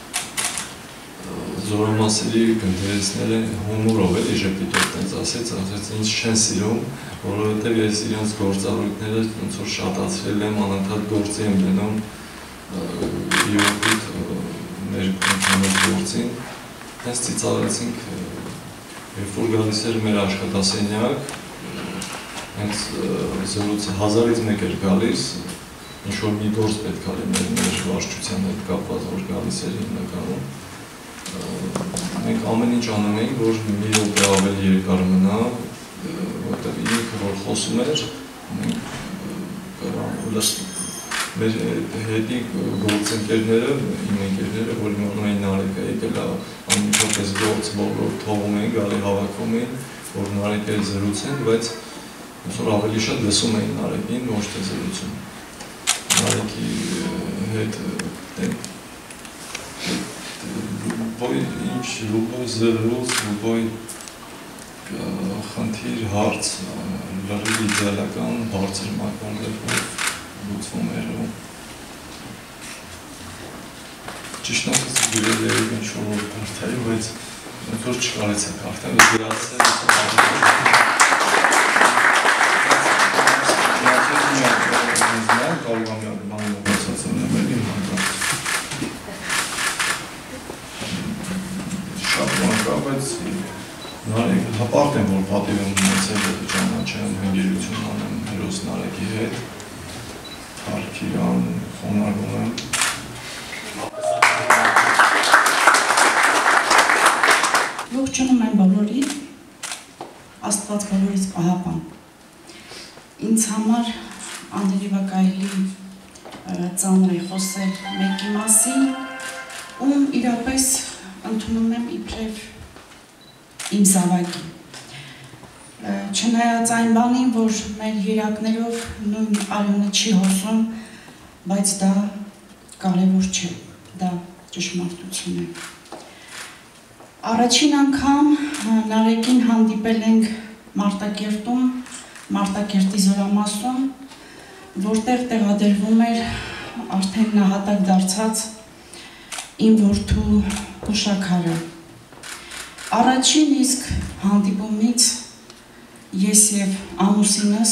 զորամասերի գնդերեսները հումորով էլ իժեպիտով տենց ասեց, ինձ չեն սիրում, որովհետև ես իրենց գործառույթները ոնց որ շատացրել եմ, անընդհատ գործի եմ դնում իովիտ մեր գործին, հենց ծիծաղեցինք, երբ որ գալիս էր մեր աշխատասենյակ, հենց զրույցը 1000-ից մեկ էր գալիս, ինչ-որ մի գործ պետք է լիներ մեր վարչության հետ կապված, որ գալիս էր հիմնականում, մենք ամեն ինչ անում էինք, որ մի րոպե ավելի երկար մնա, որտեղ ինքը որ խոսում էր, մեր հետի գործընկերները, իմ ընկերները, որ իմանում էին Նարեկը եկել անմիջապես գործ, որ թողում էին, գալի հավաքում էին, որ Նարեկը զրուցեն, բայց ոնց որ ավելի շատ լսում էին Նարեկին, ոչ թե զրուցում։ Նարեկի հետ Любой ինչ, любой զրույց, любой խնդիր, հարց, լրիվ իդեալական բարձր մակարդակով լուծվում էր ու ճիշտ ասած գրել էի ինչ-որ կարդայի, բայց ոնց որ չկարեցա կարդալ, բայց Նարեկը հապարտ եմ, որ պատիվ եմ ունեցել ճանաչեմ, հնգերություն անեմ հերոս Նարեկի հետ, թարք իրան, խոնարհում եմ։ Ողջունում եմ բոլորին, Աստված բոլորից պահապան։ Ինձ համար անձրիվակայելի ծանր է խոսել մեկի մասին, ում իրապես ընդունում եմ իբրև իմ զավակի։ Չնայած այն բանին, որ մեր երակներով նույն արյունը չի հոսում, բայց դա կարևոր չէ, դա ճշմարտություն է։ Առաջին անգամ Նարեկին հանդիպել ենք Մարտակերտում, Մարտակերտի զորամասում, որտեղ տեղադրվում էր արդեն նահատակ դարձած իմ որդու հուշաքարը։ Առաջին իսկ հանդիպումից ես և ամուսինս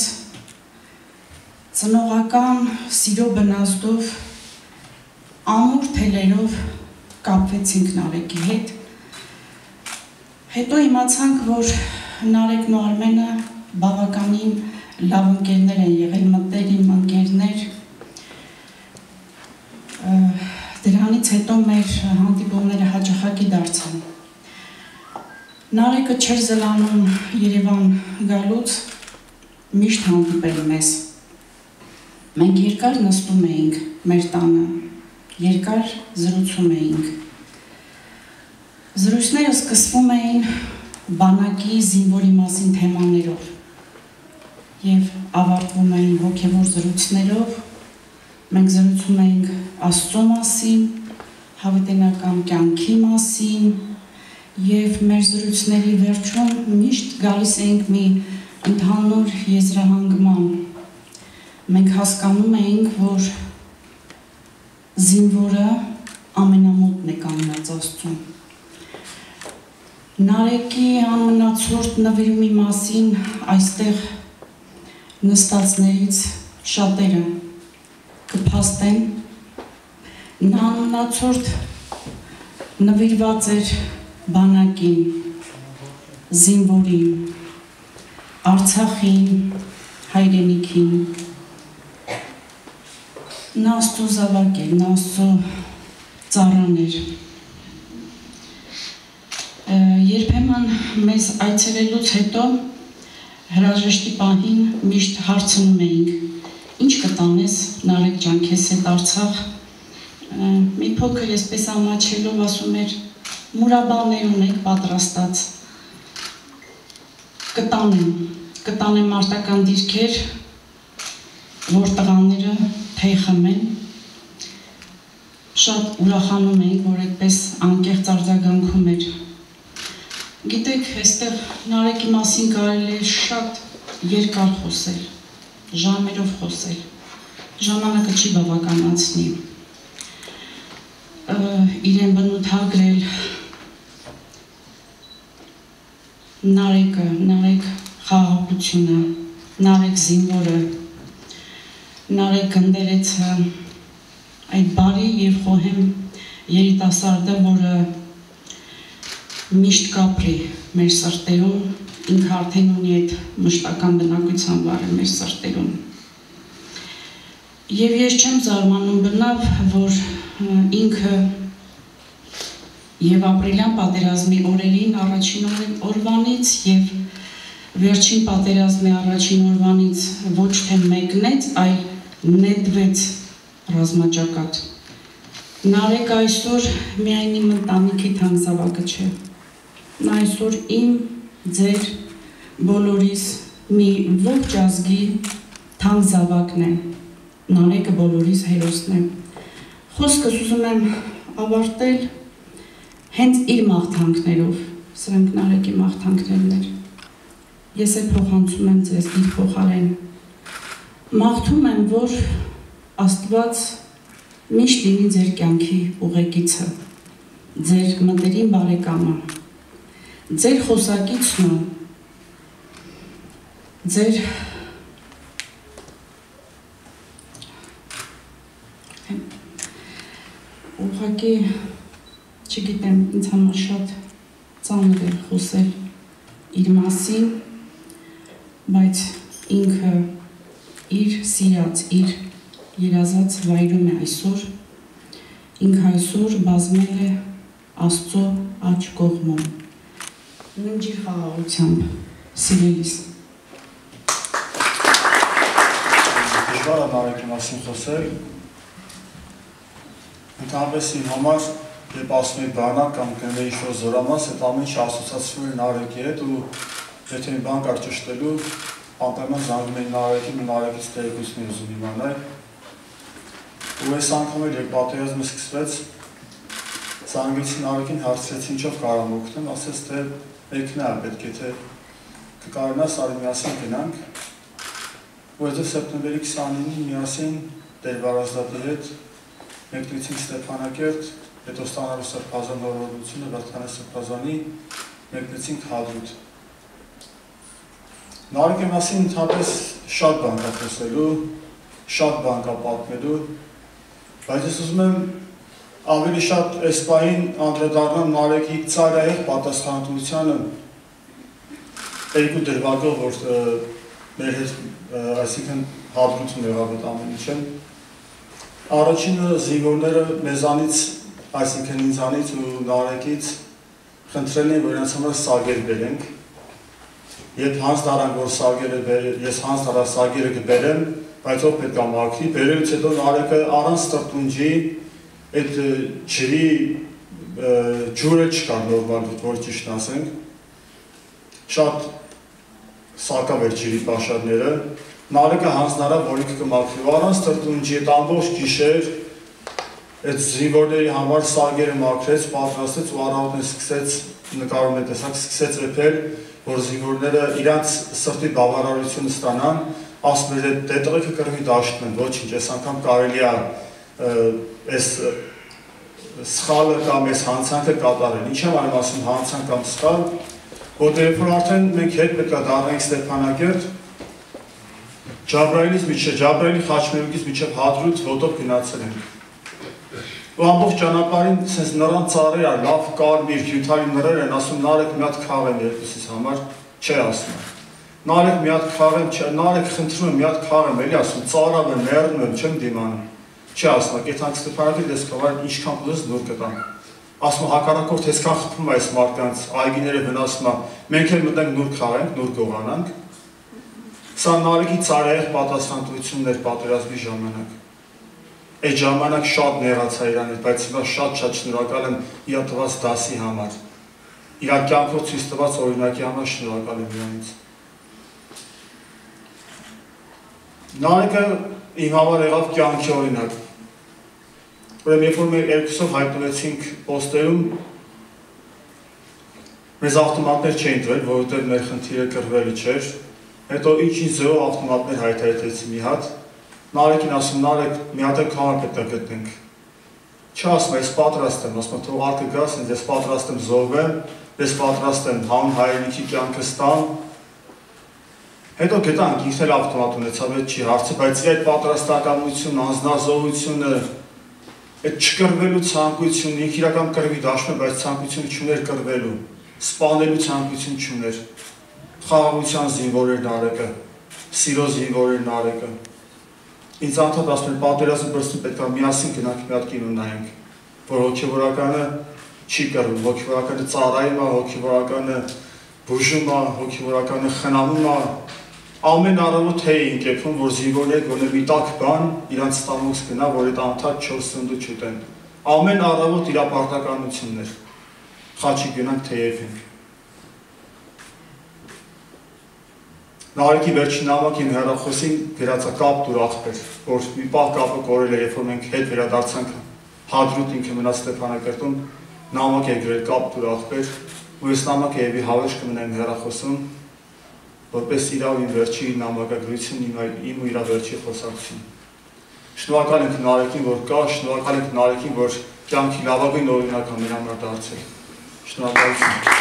ծնողական սիրո բնազդով ամուր թելերով կապվեցինք Նարեկի հետ։ Հետո իմացանք, որ Նարեկն ու Արմենը բավականին լավ ընկերներ են եղել, մտերիմ ընկերներ։ Դրանից հետո մեր հանդիպումները հաճախակի դարձան։ Նարեկը չէր զլանում Երևան գալուց, միշտ հանդիպել մեզ։ Մենք երկար նստում էինք մեր տանը, երկար զրուցում էինք։ Զրույցները սկսվում էին բանակի զինվորի մասին թեմաներով և ավարտվում էին հոգևոր զրույցներով, մենք զրուցում էինք Աստծո մասին, հավիտենական կյանքի մասին և մեր զրույցների վերջում միշտ գալիս էինք մի ընդհանուր եզրահանգման։ Մենք հասկանում էինք, որ զինվորը ամենամոտն է կանգնած Աստծուն։ Նարեկի անմնացորդ նվիրումի մասին այստեղ նստածներից շատերը կփաստեն։ Նա անմնացորդ նվիրված էր բանակին, զինվորին, Արցախին, հայրենիքին։ Նա Աստծո զավակ էր, նա Աստծո ծառան էր։ Երբեմն մեզ այցելելուց հետո հրաժեշտի պահին միշտ հարցնում էինք, ինչ կտանես Նարեկ ջան քեզ հետ Արցախ։ Մի փոքր այսպես ամաչելով ասում էր, մուրաբաներ ունեք պատրաստած։ Կտանեմ մարտական դիրքեր, որ տղաները թեյ խմեն։ Շատ ուրախանում էինք, որ այդպես անկեղծ արձագանքում էր։ Գիտեք, այստեղ Նարեկի մասին կարելի է շատ երկար խոսել, ժամերով խոսել, ժամանակը չի բավականացնի, իրեն բնութագրել Նարեկը, Նարեկ խաղաղությունը, Նարեկ զինվորը, Նարեկ գնդերեցը, այդ բարի և խոհեմ երիտասարդը, որը միշտ կապրի մեր սրտերում, ինքը արդեն ունի այդ մշտական բնակության վարը մեր սրտերում։ Եվ ես չեմ զարմանում բնավ, որ ինքը և ապրիլյան պատերազմի օրերին առաջին օրվանից և վերջին պատերազմի առաջին օրվանից ոչ թե մեկնեց, այլ նետվեց ռազմաճակատ։ Նարեկ այսօր միայն իմ ընտանիքի թանգզավակը չէ։ Նա այսօր իմ, ձեր, բոլորիս մի ողջ ազգի թանգզավակն է։ Նարեկը բոլորիս հերոսն է։ Խոսքս ուզում եմ ավարտել հենց իր մաղթանքներով, սրանք Նարեկի մաղթանքներն էր։ Ես էլ փոխանցում եմ ձեզ իր փոխարեն։ Մաղթում եմ, որ Աստված միշտ լինի ձեր կյանքի ուղեկիցը, ձեր մտերիմ բարեկամը, ձեր խոսակիցն ու ձեր ուղղակի չգիտեմ, ինձ համար շատ ծանր է խոսել իր մասին, բայց ինքը իր սիրած, իր երազած վայրում է այսօր, ինքը այսօր բազմել է Աստծո աջ կողմում, նույն իր խաղաղությամբ, սիրելիս։ Դժվար է Նարեկի մասին խոսել, ընդհանրապես իմ համար, երբ ասում էի բանակ կամ գնվեի ինչ-որ զորամաս, այդ ամեն ինչ ասոցացվում էր Նարեկի հետ ու եթե մի բան կար ճշտելու, անպայման զանգում էի Նարեկին ու Նարեկից տեղեկություն ուզում իմանալ։ Ու այս անգամ էլ երբ պատերազմը սկսվեց, զանգեցի Նարեկին, հարցրեցի ինչով կարող եմ օգնել, ասեց թե մեկն է պետք է թե կկարողանաս արի միասին գնանք։ Ու այդպես սեպտեմբերի 29-ին միասին Տեր Վարազդատի հետ մեկնեցինք Ստեփանակերտ, հետո ստանալու Սրբազան օրորությունը Վրդանե Սրբազանի մեկնեցինք Հադրութ։ Նարեկի մասին ընդհանրապես շատ բան կա խոսելու, շատ բան կա պատմելու, բայց ես ուզում եմ ավելի շատ այս պահին անդրադառնամ Նարեկի ծայրահեղ պատասխանատվությանը երկու դրվագով, որ մեր հետ, այսինքն հադրություն եղավ այդ ամեն ինչը։ Առաջինը զինվորները մեզանից, այսինքն ինձանից ու Նարեկից խնդրել են, որ իրենց համար սագեր բերենք։ Երբ հանձ տարանք, որ ես հանձ տարա սագերը կբերեմ, բայց ով պետք է մաքրի, բերելուց հետո Նարեկը առանց տրտունջի այդ ջրի ջուրը չկար նորմալ, որ ճիշտ ասենք, շատ սակավ էր ջրի պաշարները, Նարեկը հանձնարա, որ ինքը կմաքրի, առանց տրտունջի այդ ամբողջ գիշեր այդ զինվորների համար սագերը մաքրեց, պատրաստեց ու առավոտն սկսեց, նկարում է տեսակ, սկսեց էփել, որ զինվորները իրանց սրտի բավարարությունը ստանան, ասում էր այդ տղեկը կռվի դաշտն են, ոչինչ, այս անգամ կարելի է այս սխալը կամ այս հանցանքը կատարել։ Ինչ եմ այլ ասում հանցանք կամ սխալ, որտեղ երբ որ արդեն մենք հետ պետք է դառնանք Ստեփանակերտ, Ջաբրայելի Խաչմերուկից մինչև Հադրութ ոտով գնացել ենք։ Ու ամբողջ ճանապարհին sense նրան ծառեր ար, լավ կարմիր, հյութալի նռեր են, ասում Նարեկ մի հատ քաղեմ երկուսից համար, չէ ասում։ Նարեկ մի հատ քաղեմ, չէ, Նարեկ խնդրում եմ մի հատ քաղեմ, էլի ասում, ծառավ եմ, մեռնում եմ, չեմ դիմանում։ Չէ ասում, կեթանք Ստեփանակերտ ես կավար ինչքան պլս նոր կտան։ Ասում հակառակորդ այսքան խփում է այս մարդկանց, այգիները վնասում է, մենք էլ մտենք նոր քաղենք, նոր գողանանք։ Սա Նարեկի ծայրահեղ պատասխանատվությունն էր պատերազմի ժամանակ։ Այդ ժամանակ շատ նեղացա իրան հետ, բայց հիմա շատ շնորհակալ եմ իր տված դասի համար։ Իր կյանքով ցույց տված օրինակի համար շնորհակալ եմ իրանից։ Նարեկը իմ համար եղավ կյանքի օրինակ։ Ուրեմն երբ որ մենք երկուսով հայտնվեցինք պոստերում, մեզ ավտոմատներ չէին տվել, որովհետև մեր խնդիրը կռվելը չէր։ Հետո ինչ-ինչ ձևով ավտոմատներ հայտարարեցի մի հատ։ Նարեկին ասում, Նարեկ, մի հատ քաղաք պետք է գտնենք։ Չասում, ես պատրաստ եմ, ասում, թող արկը գաս, ես պատրաստ եմ զոհվեմ, ես պատրաստ եմ հանուն հայրենիքի կյանքը ստամ։ Հետո գտանք, ինքն էլ ավտոմատ ունեցավ, այդ չի հարցը, բայց իր այդ պատրաստակամությունը, անձնազոհությունը, այդ չկռվելու ցանկությունը, ինքը իրական կռվի դաշտում է, բայց ցանկությունը չուներ կռվելու, սպանելու ցանկություն չուներ։ Խաղաղության զինվոր էր Նարեկը, սիրո զինվոր էր Նարեկը։ Ինձ անդադ ասում են, պատերազմի բրստում պետք է միասին գնանք մի հատ կինո նայենք, որ հոգևորականը չի կռվում, հոգևորականը ծառայում է, հոգևորականը բուժում է, հոգևորականը խնամում է։ Ամեն առավոտ թե էին կեփում, որ զինվորները գոնե մի տաք բան իրանց ստամոքս գնա, որ այդ անդադ 4 սնունդը չուտեն։ Ամեն առավոտ իր պարտականությունն էր։ Խաչի գնանք թեև ենք։ Նարեկի վերջին նամակին հեռախոսին գրած է կապ դուր աղբեր, որ մի պահ կապը կորել է, երբ որ մենք հետ վերադարձանք Հադրութ ինքը մնաց Ստեփանակերտում, նամակ է գրել կապ դուր աղբեր, ու այս նամակը եւի հավերժ կմնա իմ հեռախոսում, որպես իրավ իմ վերջի նամակագրություն, իմ ու իր վերջի խոսակցություն։ Շնորհակալ ենք Նարեկին, որ կա, շնորհակալ ենք Նարեկին, որ կյանքի լավագույն օրինակը մեր համար դարձել։ Շնորհակալություն։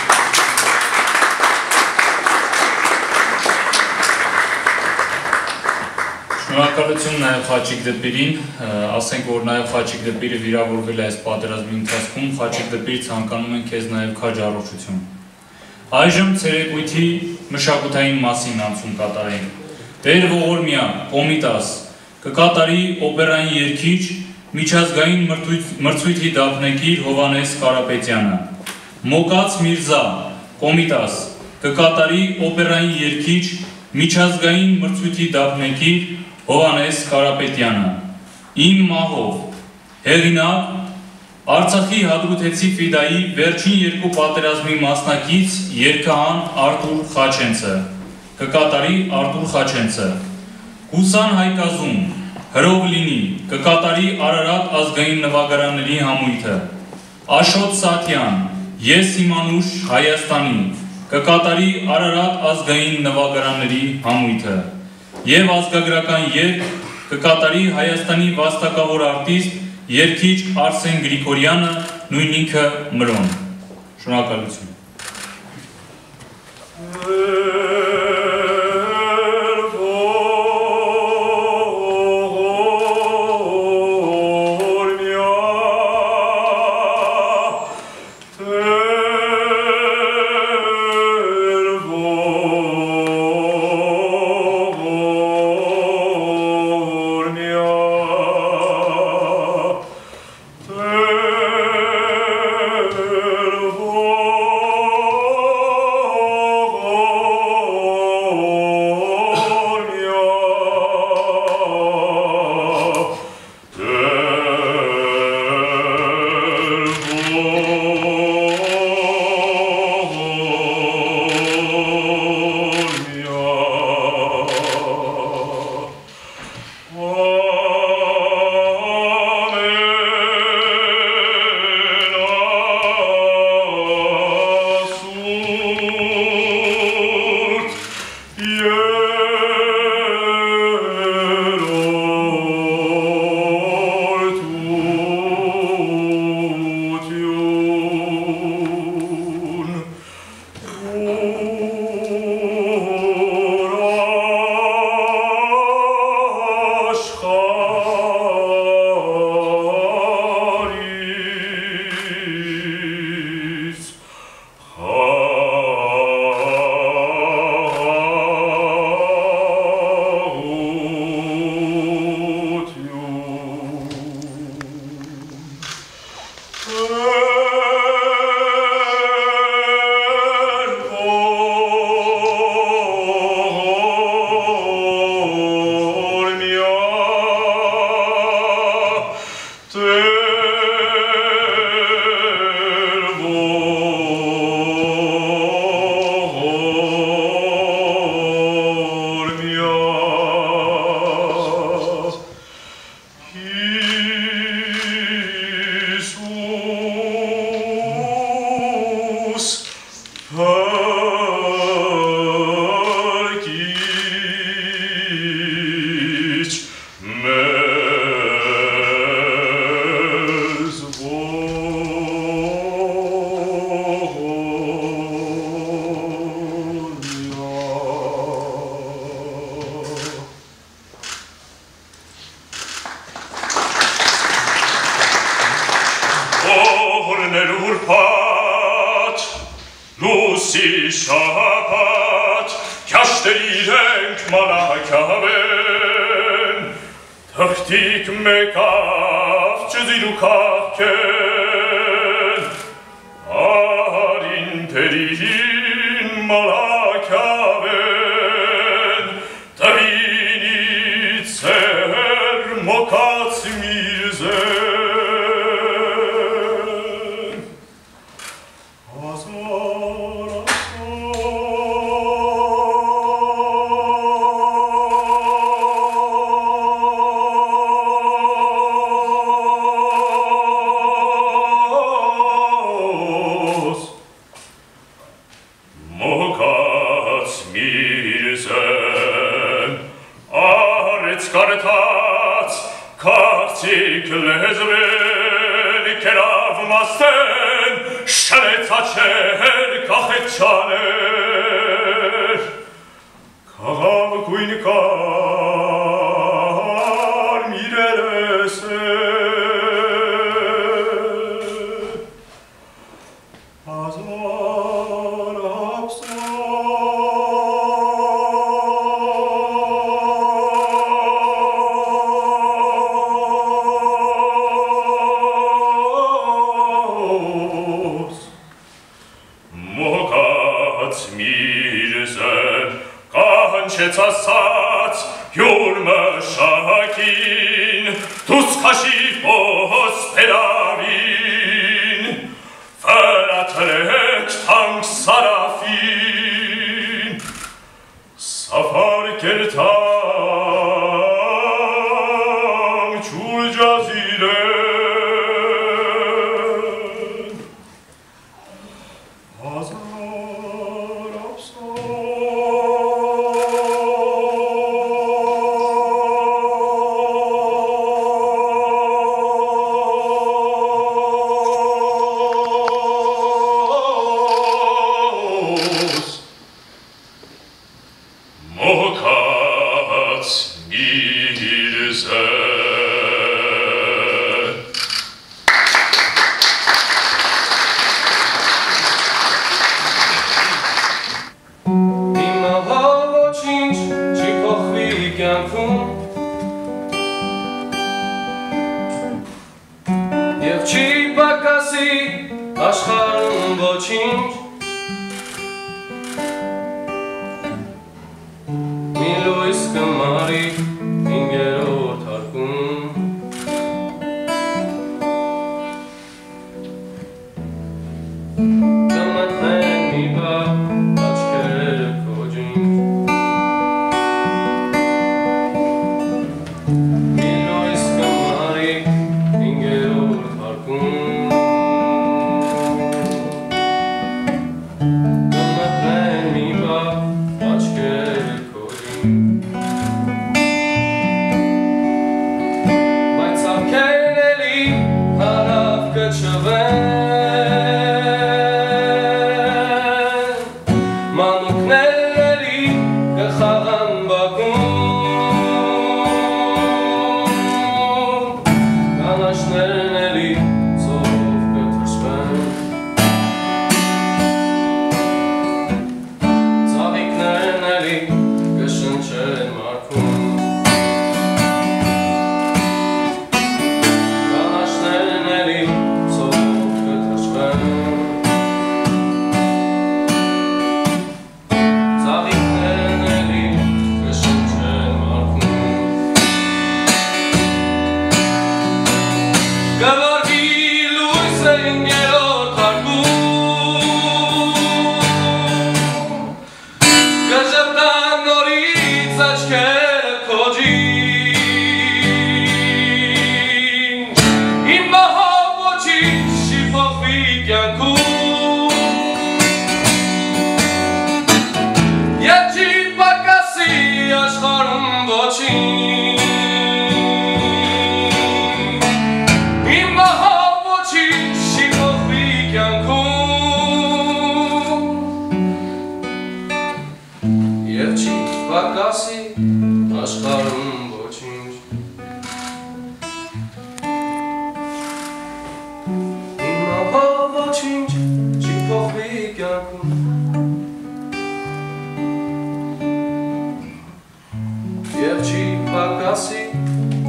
Շնորհակալություն նաև Խաչիկ Դպիրին, ասենք որ նաև Խաչիկ Դպիրը վիրավորվել է այս պատերազմի ընթացքում, Խաչիկ Դպիր ցանկանում են քեզ նաև քաջ առողջություն։ Այժմ ցերեկույթի մշակութային մասին անցում կատարենք։ Տեր Ողորմյան, Կոմիտաս, կկատարի օպերային երգիչ, միջազգային մրցույթի դափնեկիր Հովհաննես Կարապետյանը։ Մոկաց Միրզա, Կոմիտաս, կկատարի օպերային երգիչ, միջազգային մրցույթի դափնեկիր Հովհաննես Կարապետյանը։ Իմ մահով, հեղինակ, Արցախի հադրութեցի ֆիդայի վերջին երկու պատերազմի մասնակից երգահան Արտուր Խաչենցը, կկատարի Արտուր Խաչենցը։ Հուսան Հայկազում, հրով լինի, կկատարի Արարատ ազգային նվագարանների համույթը։ Աշոտ Սաթյան, ես իմանուշ Հայաստանի, կկատարի Արարատ ազգային նվագարանների համույթը։ Եվ ազգագրական երգ կկատարի Հայաստանի վաստակավոր արտիստ երգիչ Արսեն Գրիգորյանը, նույն ինքը Մրոն։ Շնորհակալություն։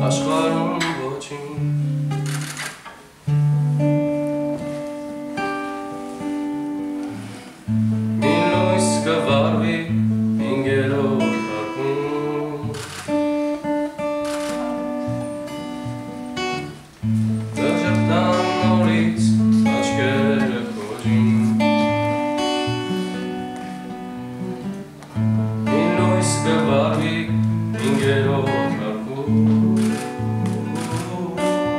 աշխարհում ոչինչ Մի լույս կվարվի ինգերով թակում Կժպտան նորից աչքերը քոջին Մի լույս կվարվի ինգերով թակում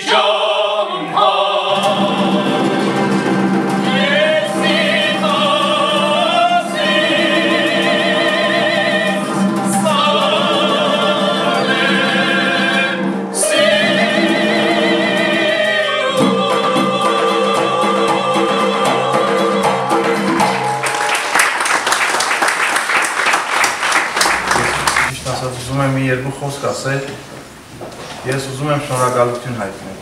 Ուզում եմ մի երկու խոսք ասել, ես ուզում եմ շնորհակալություն հայտնել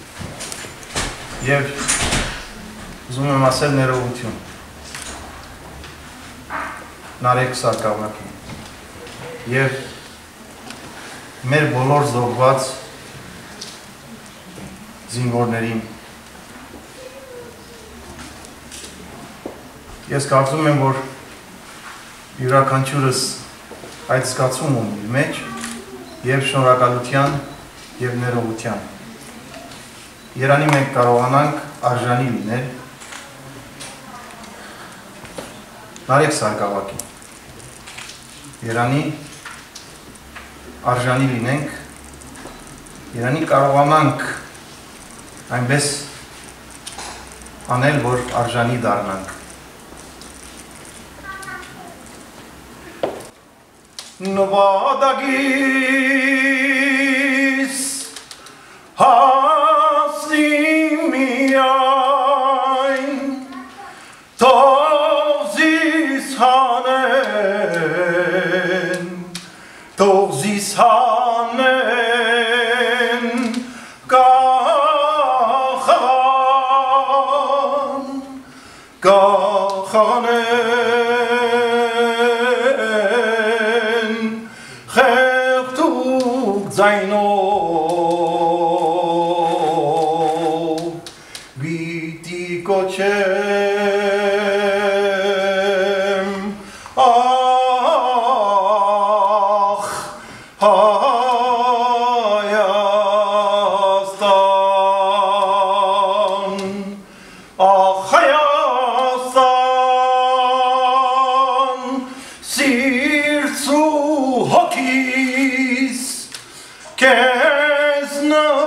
և ուզում եմ ասել ներողություն Նարեկ Սարգսյանին և մեր բոլոր զոհված զինվորներին ես կարծում եմ, որ յուրաքանչյուրս այդ զգացում ունի իր մեջ և շնորհակալության և ներողության։ Երանի մենք կարողանանք արժանի լինել Նարեկ Սարգսյանին։ Երանի արժանի լինենք, երանի կարողանանք այնպես անել, որ արժանի դառնանք։ Նվադագիս հասնի միայն թող զիս հանեն կախանեն խեղդուկ ձայնով բիտի կոչեմ ախ Հայաստան ախ Հայաստան սիրտ ու հոգիս քեզ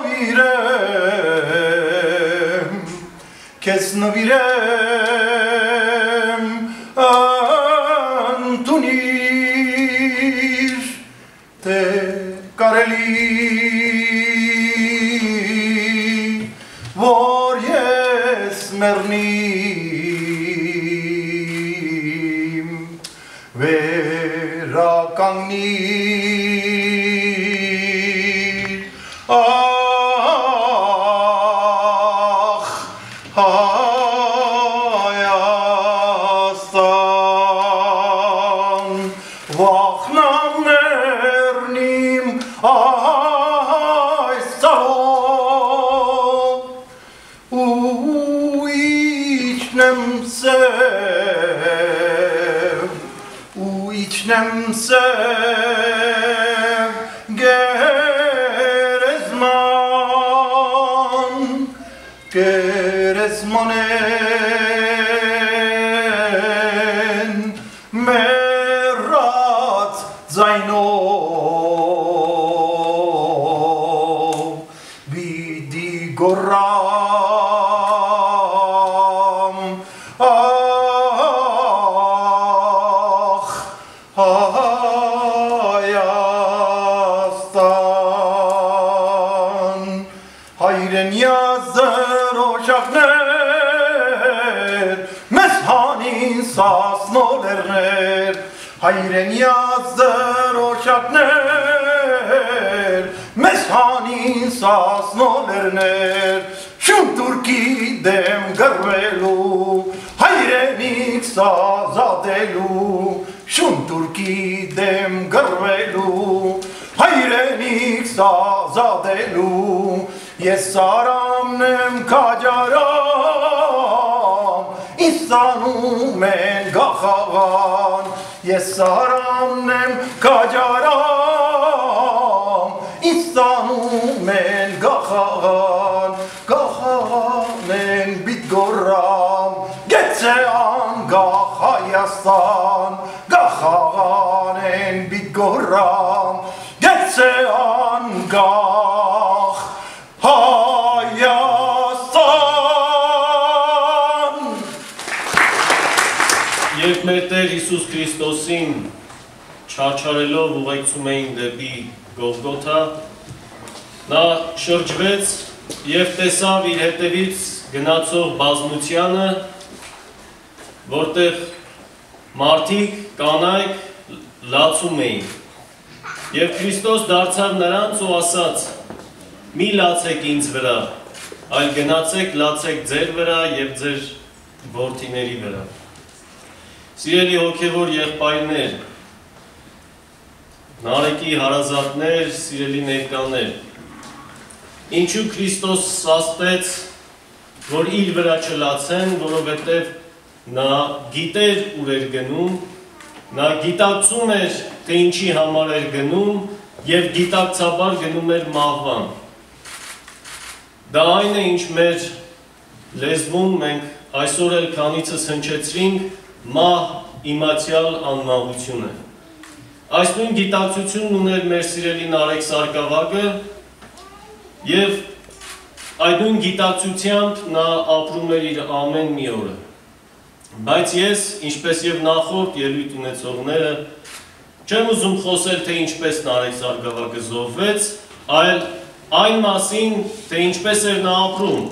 նվիրեմ ընդունիր թե կարելի որ ես մեռնիմ վերականգնիր ախ Հայաստան վախնամ մեռնիմ այս ցավով ու իջնեմ սև գերեզմանեն մեռած ձայնով բիդի գոռամ ախ Հայաստան հայրենյա զրոշակներ մեզ հանին սասնոլերներ հայրենյա զրոշակներ մեզ հանին սասնոլերներ շուն թուրքի դեմ գրվելու հայրենիք սազատելու շուն թուրքի դեմ գրվելու հայրենիք սազատելու ես արամն եմ քաջարամ իսանում են գախաղան ես արամն եմ քաջարամ իսանում են գախաղան գախաղան են բիտ գոռամ գեցե անգախ Հայաստան գախաղան են բիտ գոռամ գեցե անգախ Հայաստան Երբ մեր Տեր Հիսուս Քրիստոսին չարչարելով ուղեկցում էին դեպի Գողգոթա, նա շրջվեց և տեսավ իր հետևից գնացող բազմությանը, որտեղ մարդիկ, կանայք լացում էին։ Եվ Քրիստոս դարձավ նրանց ու ասաց. «Մի լացեք ինձ վրա, այլ գնացեք լացեք ձեր վրա և ձեր որդիների վրա»։ Սիրելի հոգևոր եղբայրներ, Նարեկի հարազատներ, սիրելի ներկաներ, ինչու Քրիստոս սաստեց, որ իր վրա չլացեն, որովհետև նա գիտեր ուր էր գնում, նա գիտակցում էր, թե ինչի համար էր գնում և գիտակցաբար գնում էր մահվան։ Դա այն է, ինչ մեր լեզվում մենք այսօր էլ քանիցս հնչեցրինք մահ իմացյալ անմահությունը։ Այս նույն գիտակցությունն ուներ մեր սիրելի Նարեկ Սարգսակը և այդ նույն գիտակցությամբ նա ապրում էր իր ամեն մի օրը։ Բայց ես, ինչպես և նախորդ ելույթ ունեցողները, չեմ ուզում խոսել, թե ինչպես Նարեկ Սարգսակը զոհվեց, այլ այն մասին, թե ինչպես էր նա ապրում,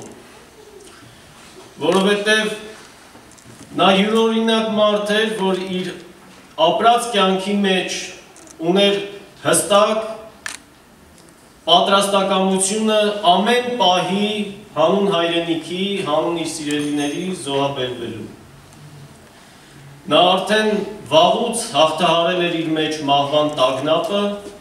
որովհետև նա յուրօրինակ մարդ էր, որ իր ապրած կյանքի մեջ ուներ հստակ պատրաստակամությունը ամեն պահի հանուն հայրենիքի, հանուն իր սիրելիների զոհաբերվելու։ Նա արդեն վաղուց հաղթահարել էր իր մեջ մահվան տագնապը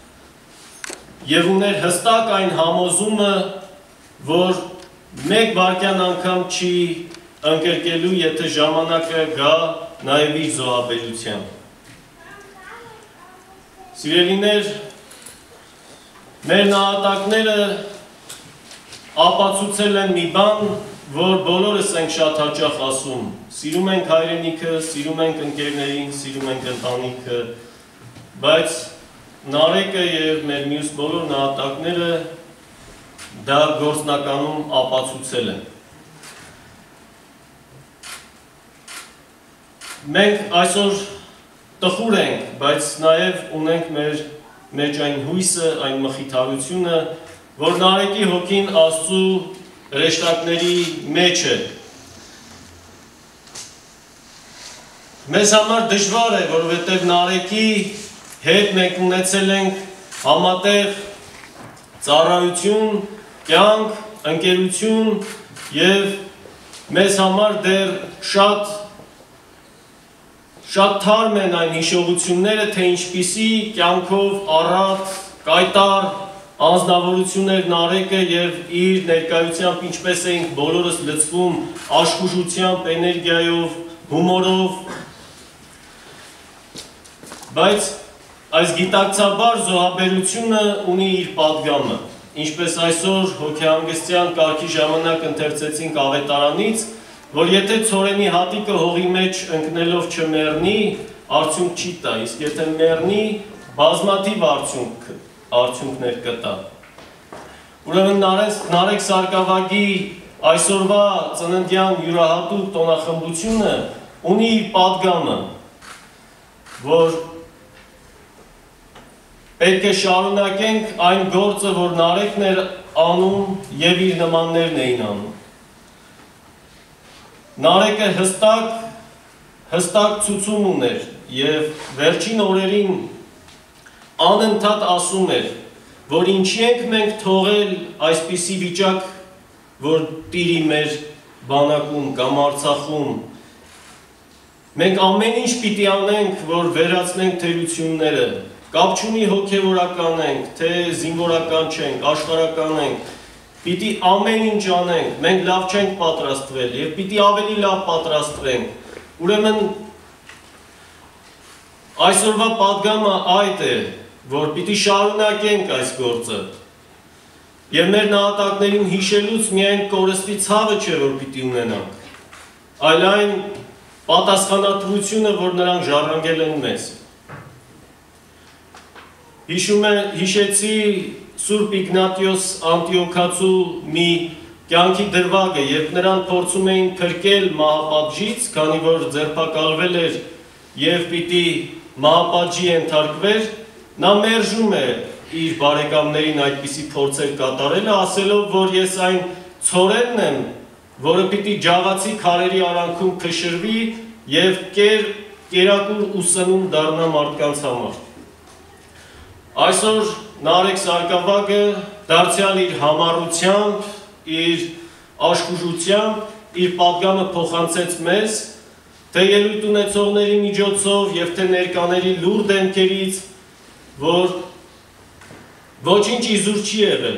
և ուներ հստակ այն համոզումը, որ մեկ վայրկյան անգամ չի ընկրկելու, եթե ժամանակը գա նաև իր զոհաբերությամբ։ Սիրելիներ, մեր նահատակները ապացուցել են մի բան, որ բոլորս ենք շատ հաճախ ասում. սիրում ենք հայրենիքը, սիրում ենք ընկերներին, սիրում ենք ընտանիքը, բայց Նարեկը և մեր մյուս բոլոր նահատակները դա գործնականում ապացուցել են։ Մենք այսօր տխուր ենք, բայց նաև ունենք մեր մեջ այն հույսը, այն մխիթարությունը, որ Նարեկի հոգին Աստծու հրեշտակների մեջ է։ Մեզ համար դժվար է, որովհետև Նարեկի հետ մենք ունեցել ենք համատեղ ծառայություն, կյանք, ընկերություն և մեզ համար դեռ շատ թարմ են այն հիշողությունները, թե ինչպիսի կյանքով առատ, կայտար անձնավորություններ Նարեկը և իր ներկայությամբ ինչպես էինք բոլորս լցվում աշխուժությամբ, էներգիայով, հումորով, բայց այս գիտակցաբար զոհաբերությունը ունի իր պատգամը, ինչպես այսօր հոգեհանգստյան կարգի ժամանակ ընթերցեցինք ավետարանից, որ եթե ցորենի հատիկը հողի մեջ ընկնելով չմեռնի, արդյունք չի տա, իսկ եթե մեռնի, բազմաթիվ արդյունքներ կտա։ Ուրեմն Նարեկ Սարգսակի այսօրվա ծննդյան յուրահատուկ տոնախմբությունը ունի իր պատգամը, որ պետք է շարունակենք այն գործը, որ Նարեկն էր անում և իր նմաններն էին անում։ Նարեկը հստակ ցուցում ուներ և վերջին օրերին անընդհատ ասում էր, որ ինչի ենք մենք թողել այսպիսի վիճակ, որ տիրի մեր բանակում կամ Արցախում։ Մենք ամեն ինչ պիտի անենք, որ վերացնենք թերությունները, կապ չունի հոգևորական ենք, թե զինվորական չենք, աշխարհական ենք, պիտի ամեն ինչ անենք, մենք լավ չենք պատրաստվել և պիտի ավելի լավ պատրաստվենք։ Ուրեմն այսօրվա պատգամը այդ է, որ պիտի շարունակենք այս գործը և մեր նահատակներին հիշելուց միայն կորստի ցավը չէ, որ պիտի ունենանք, այլ այն պատասխանատվությունը, որ նրանք ժառանգել են մեզ։ Հիշեցի Սուրբ Իգնատիոս Անտիոքացու մի կյանքի դրվագը, երբ նրան փորձում էին փրկել մահապատժից, քանի որ ձերբակալվել էր եւ պիտի մահապատժի ենթարկվեր, նա մերժում է իր բարեկամներին այդպիսի փորձեր կատարելը, ասելով, որ ես այն ցորենն եմ, որը պիտի ջաղացի քարերի արանքում քշրվի եւ կերակուր ու սնունդ դառնա մարդկանց համար։ Այսօր Նարեկ Սարգսակը դարձյալ իր համառությամբ, իր աշխուժությամբ, իր պատգամը փոխանցեց մեզ, թե ելույթ ունեցողների միջոցով եւ թե ներկաների լուր դեմքերից, որ ոչինչ իզուր չի եղել։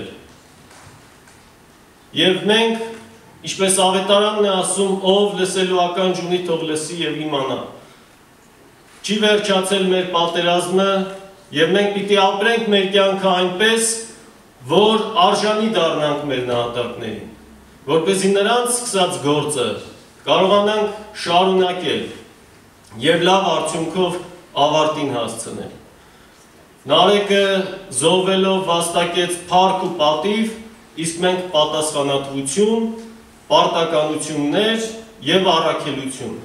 Եվ մենք, ինչպես ավետարանն է ասում, ով լսելու ականջ ունի, թող լսի եւ իմանա։ Չի վերջացել մեր պատերազմը եւ մենք պիտի ապրենք մեր կյանքը այնպես, որ արժանի դառնանք մեր նահատակներին, որպեսզի նրանց սկսած գործը կարողանանք շարունակել եւ լավ արդյունքով ավարտին հասցնել։ Նարեկը զոհվելով վաստակեց փառք ու պատիվ, իսկ մենք պատասխանատվություն, պարտականություններ եւ առաքելություն։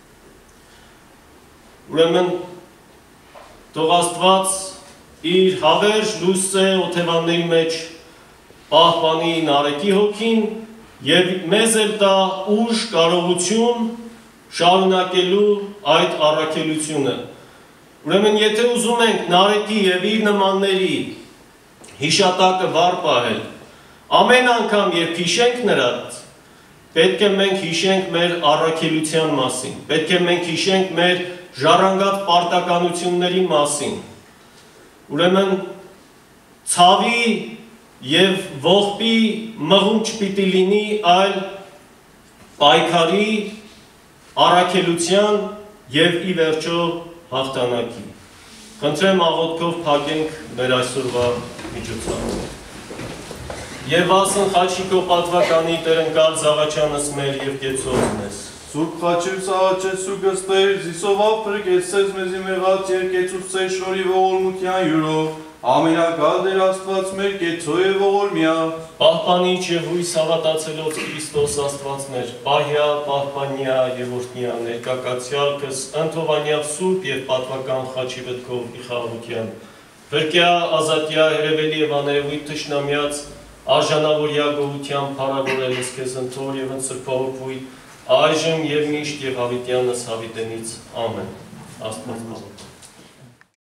Ուրեմն թող Աստված իր հավերժ լույսը օթևանների մեջ պահպանի Նարեկի հոգին եւ մեզ էլ տա ուժ, կարողություն շարունակելու այդ առաքելությունը։ Ուրեմն եթե ուզում ենք Նարեկի եւ իր նմանների հիշատակը վառ պահել, ամեն անգամ երբ հիշենք նրանց, պետք է մենք հիշենք մեր առաքելության մասին, պետք է մենք հիշենք մեր ժառանգած պարտականությունների մասին։ Ուրեմն ցավի եւ ողբի մղում չպիտի լինի, այլ պայքարի, առաքելության եւ ի վերջո հաղթանակի։ Խնդրեմ աղոթքով փակենք մեր այսօրվա միջոցառումը։ Եվ ասն Խաչիկո պատվականի Տերընկալ Զաղաչյանս մեր եւ կեցողն ես։ Սուրբ Խաչիվ Սաղաչեց ու գստեր, զիսով ապր կեցես մեզի մեղած երկեցուց ծեր շորի ողորմության յուրով, ամենակալ դեր Աստված մեր կեցո է ողորմյա։ Պահպանիչ եւ հույս հավատացելով Քրիստոս Աստված մեր, պահյա, պահպանյա եւ օրհնյա ներկակացյալքս, ընթովանյալ սուրբ եւ պատվական Խաչիվդ քով իխաղության, վրկյա, ազատյա, երևելի եւ աներևույթ թշնամյաց, արժանավորյա գողության փառավորել ես քեզ ընթոր եւ ընսրբահոգույթ, այժմ եւ միշտ եւ հավիտյանս հավիտենից ամեն։ Աստված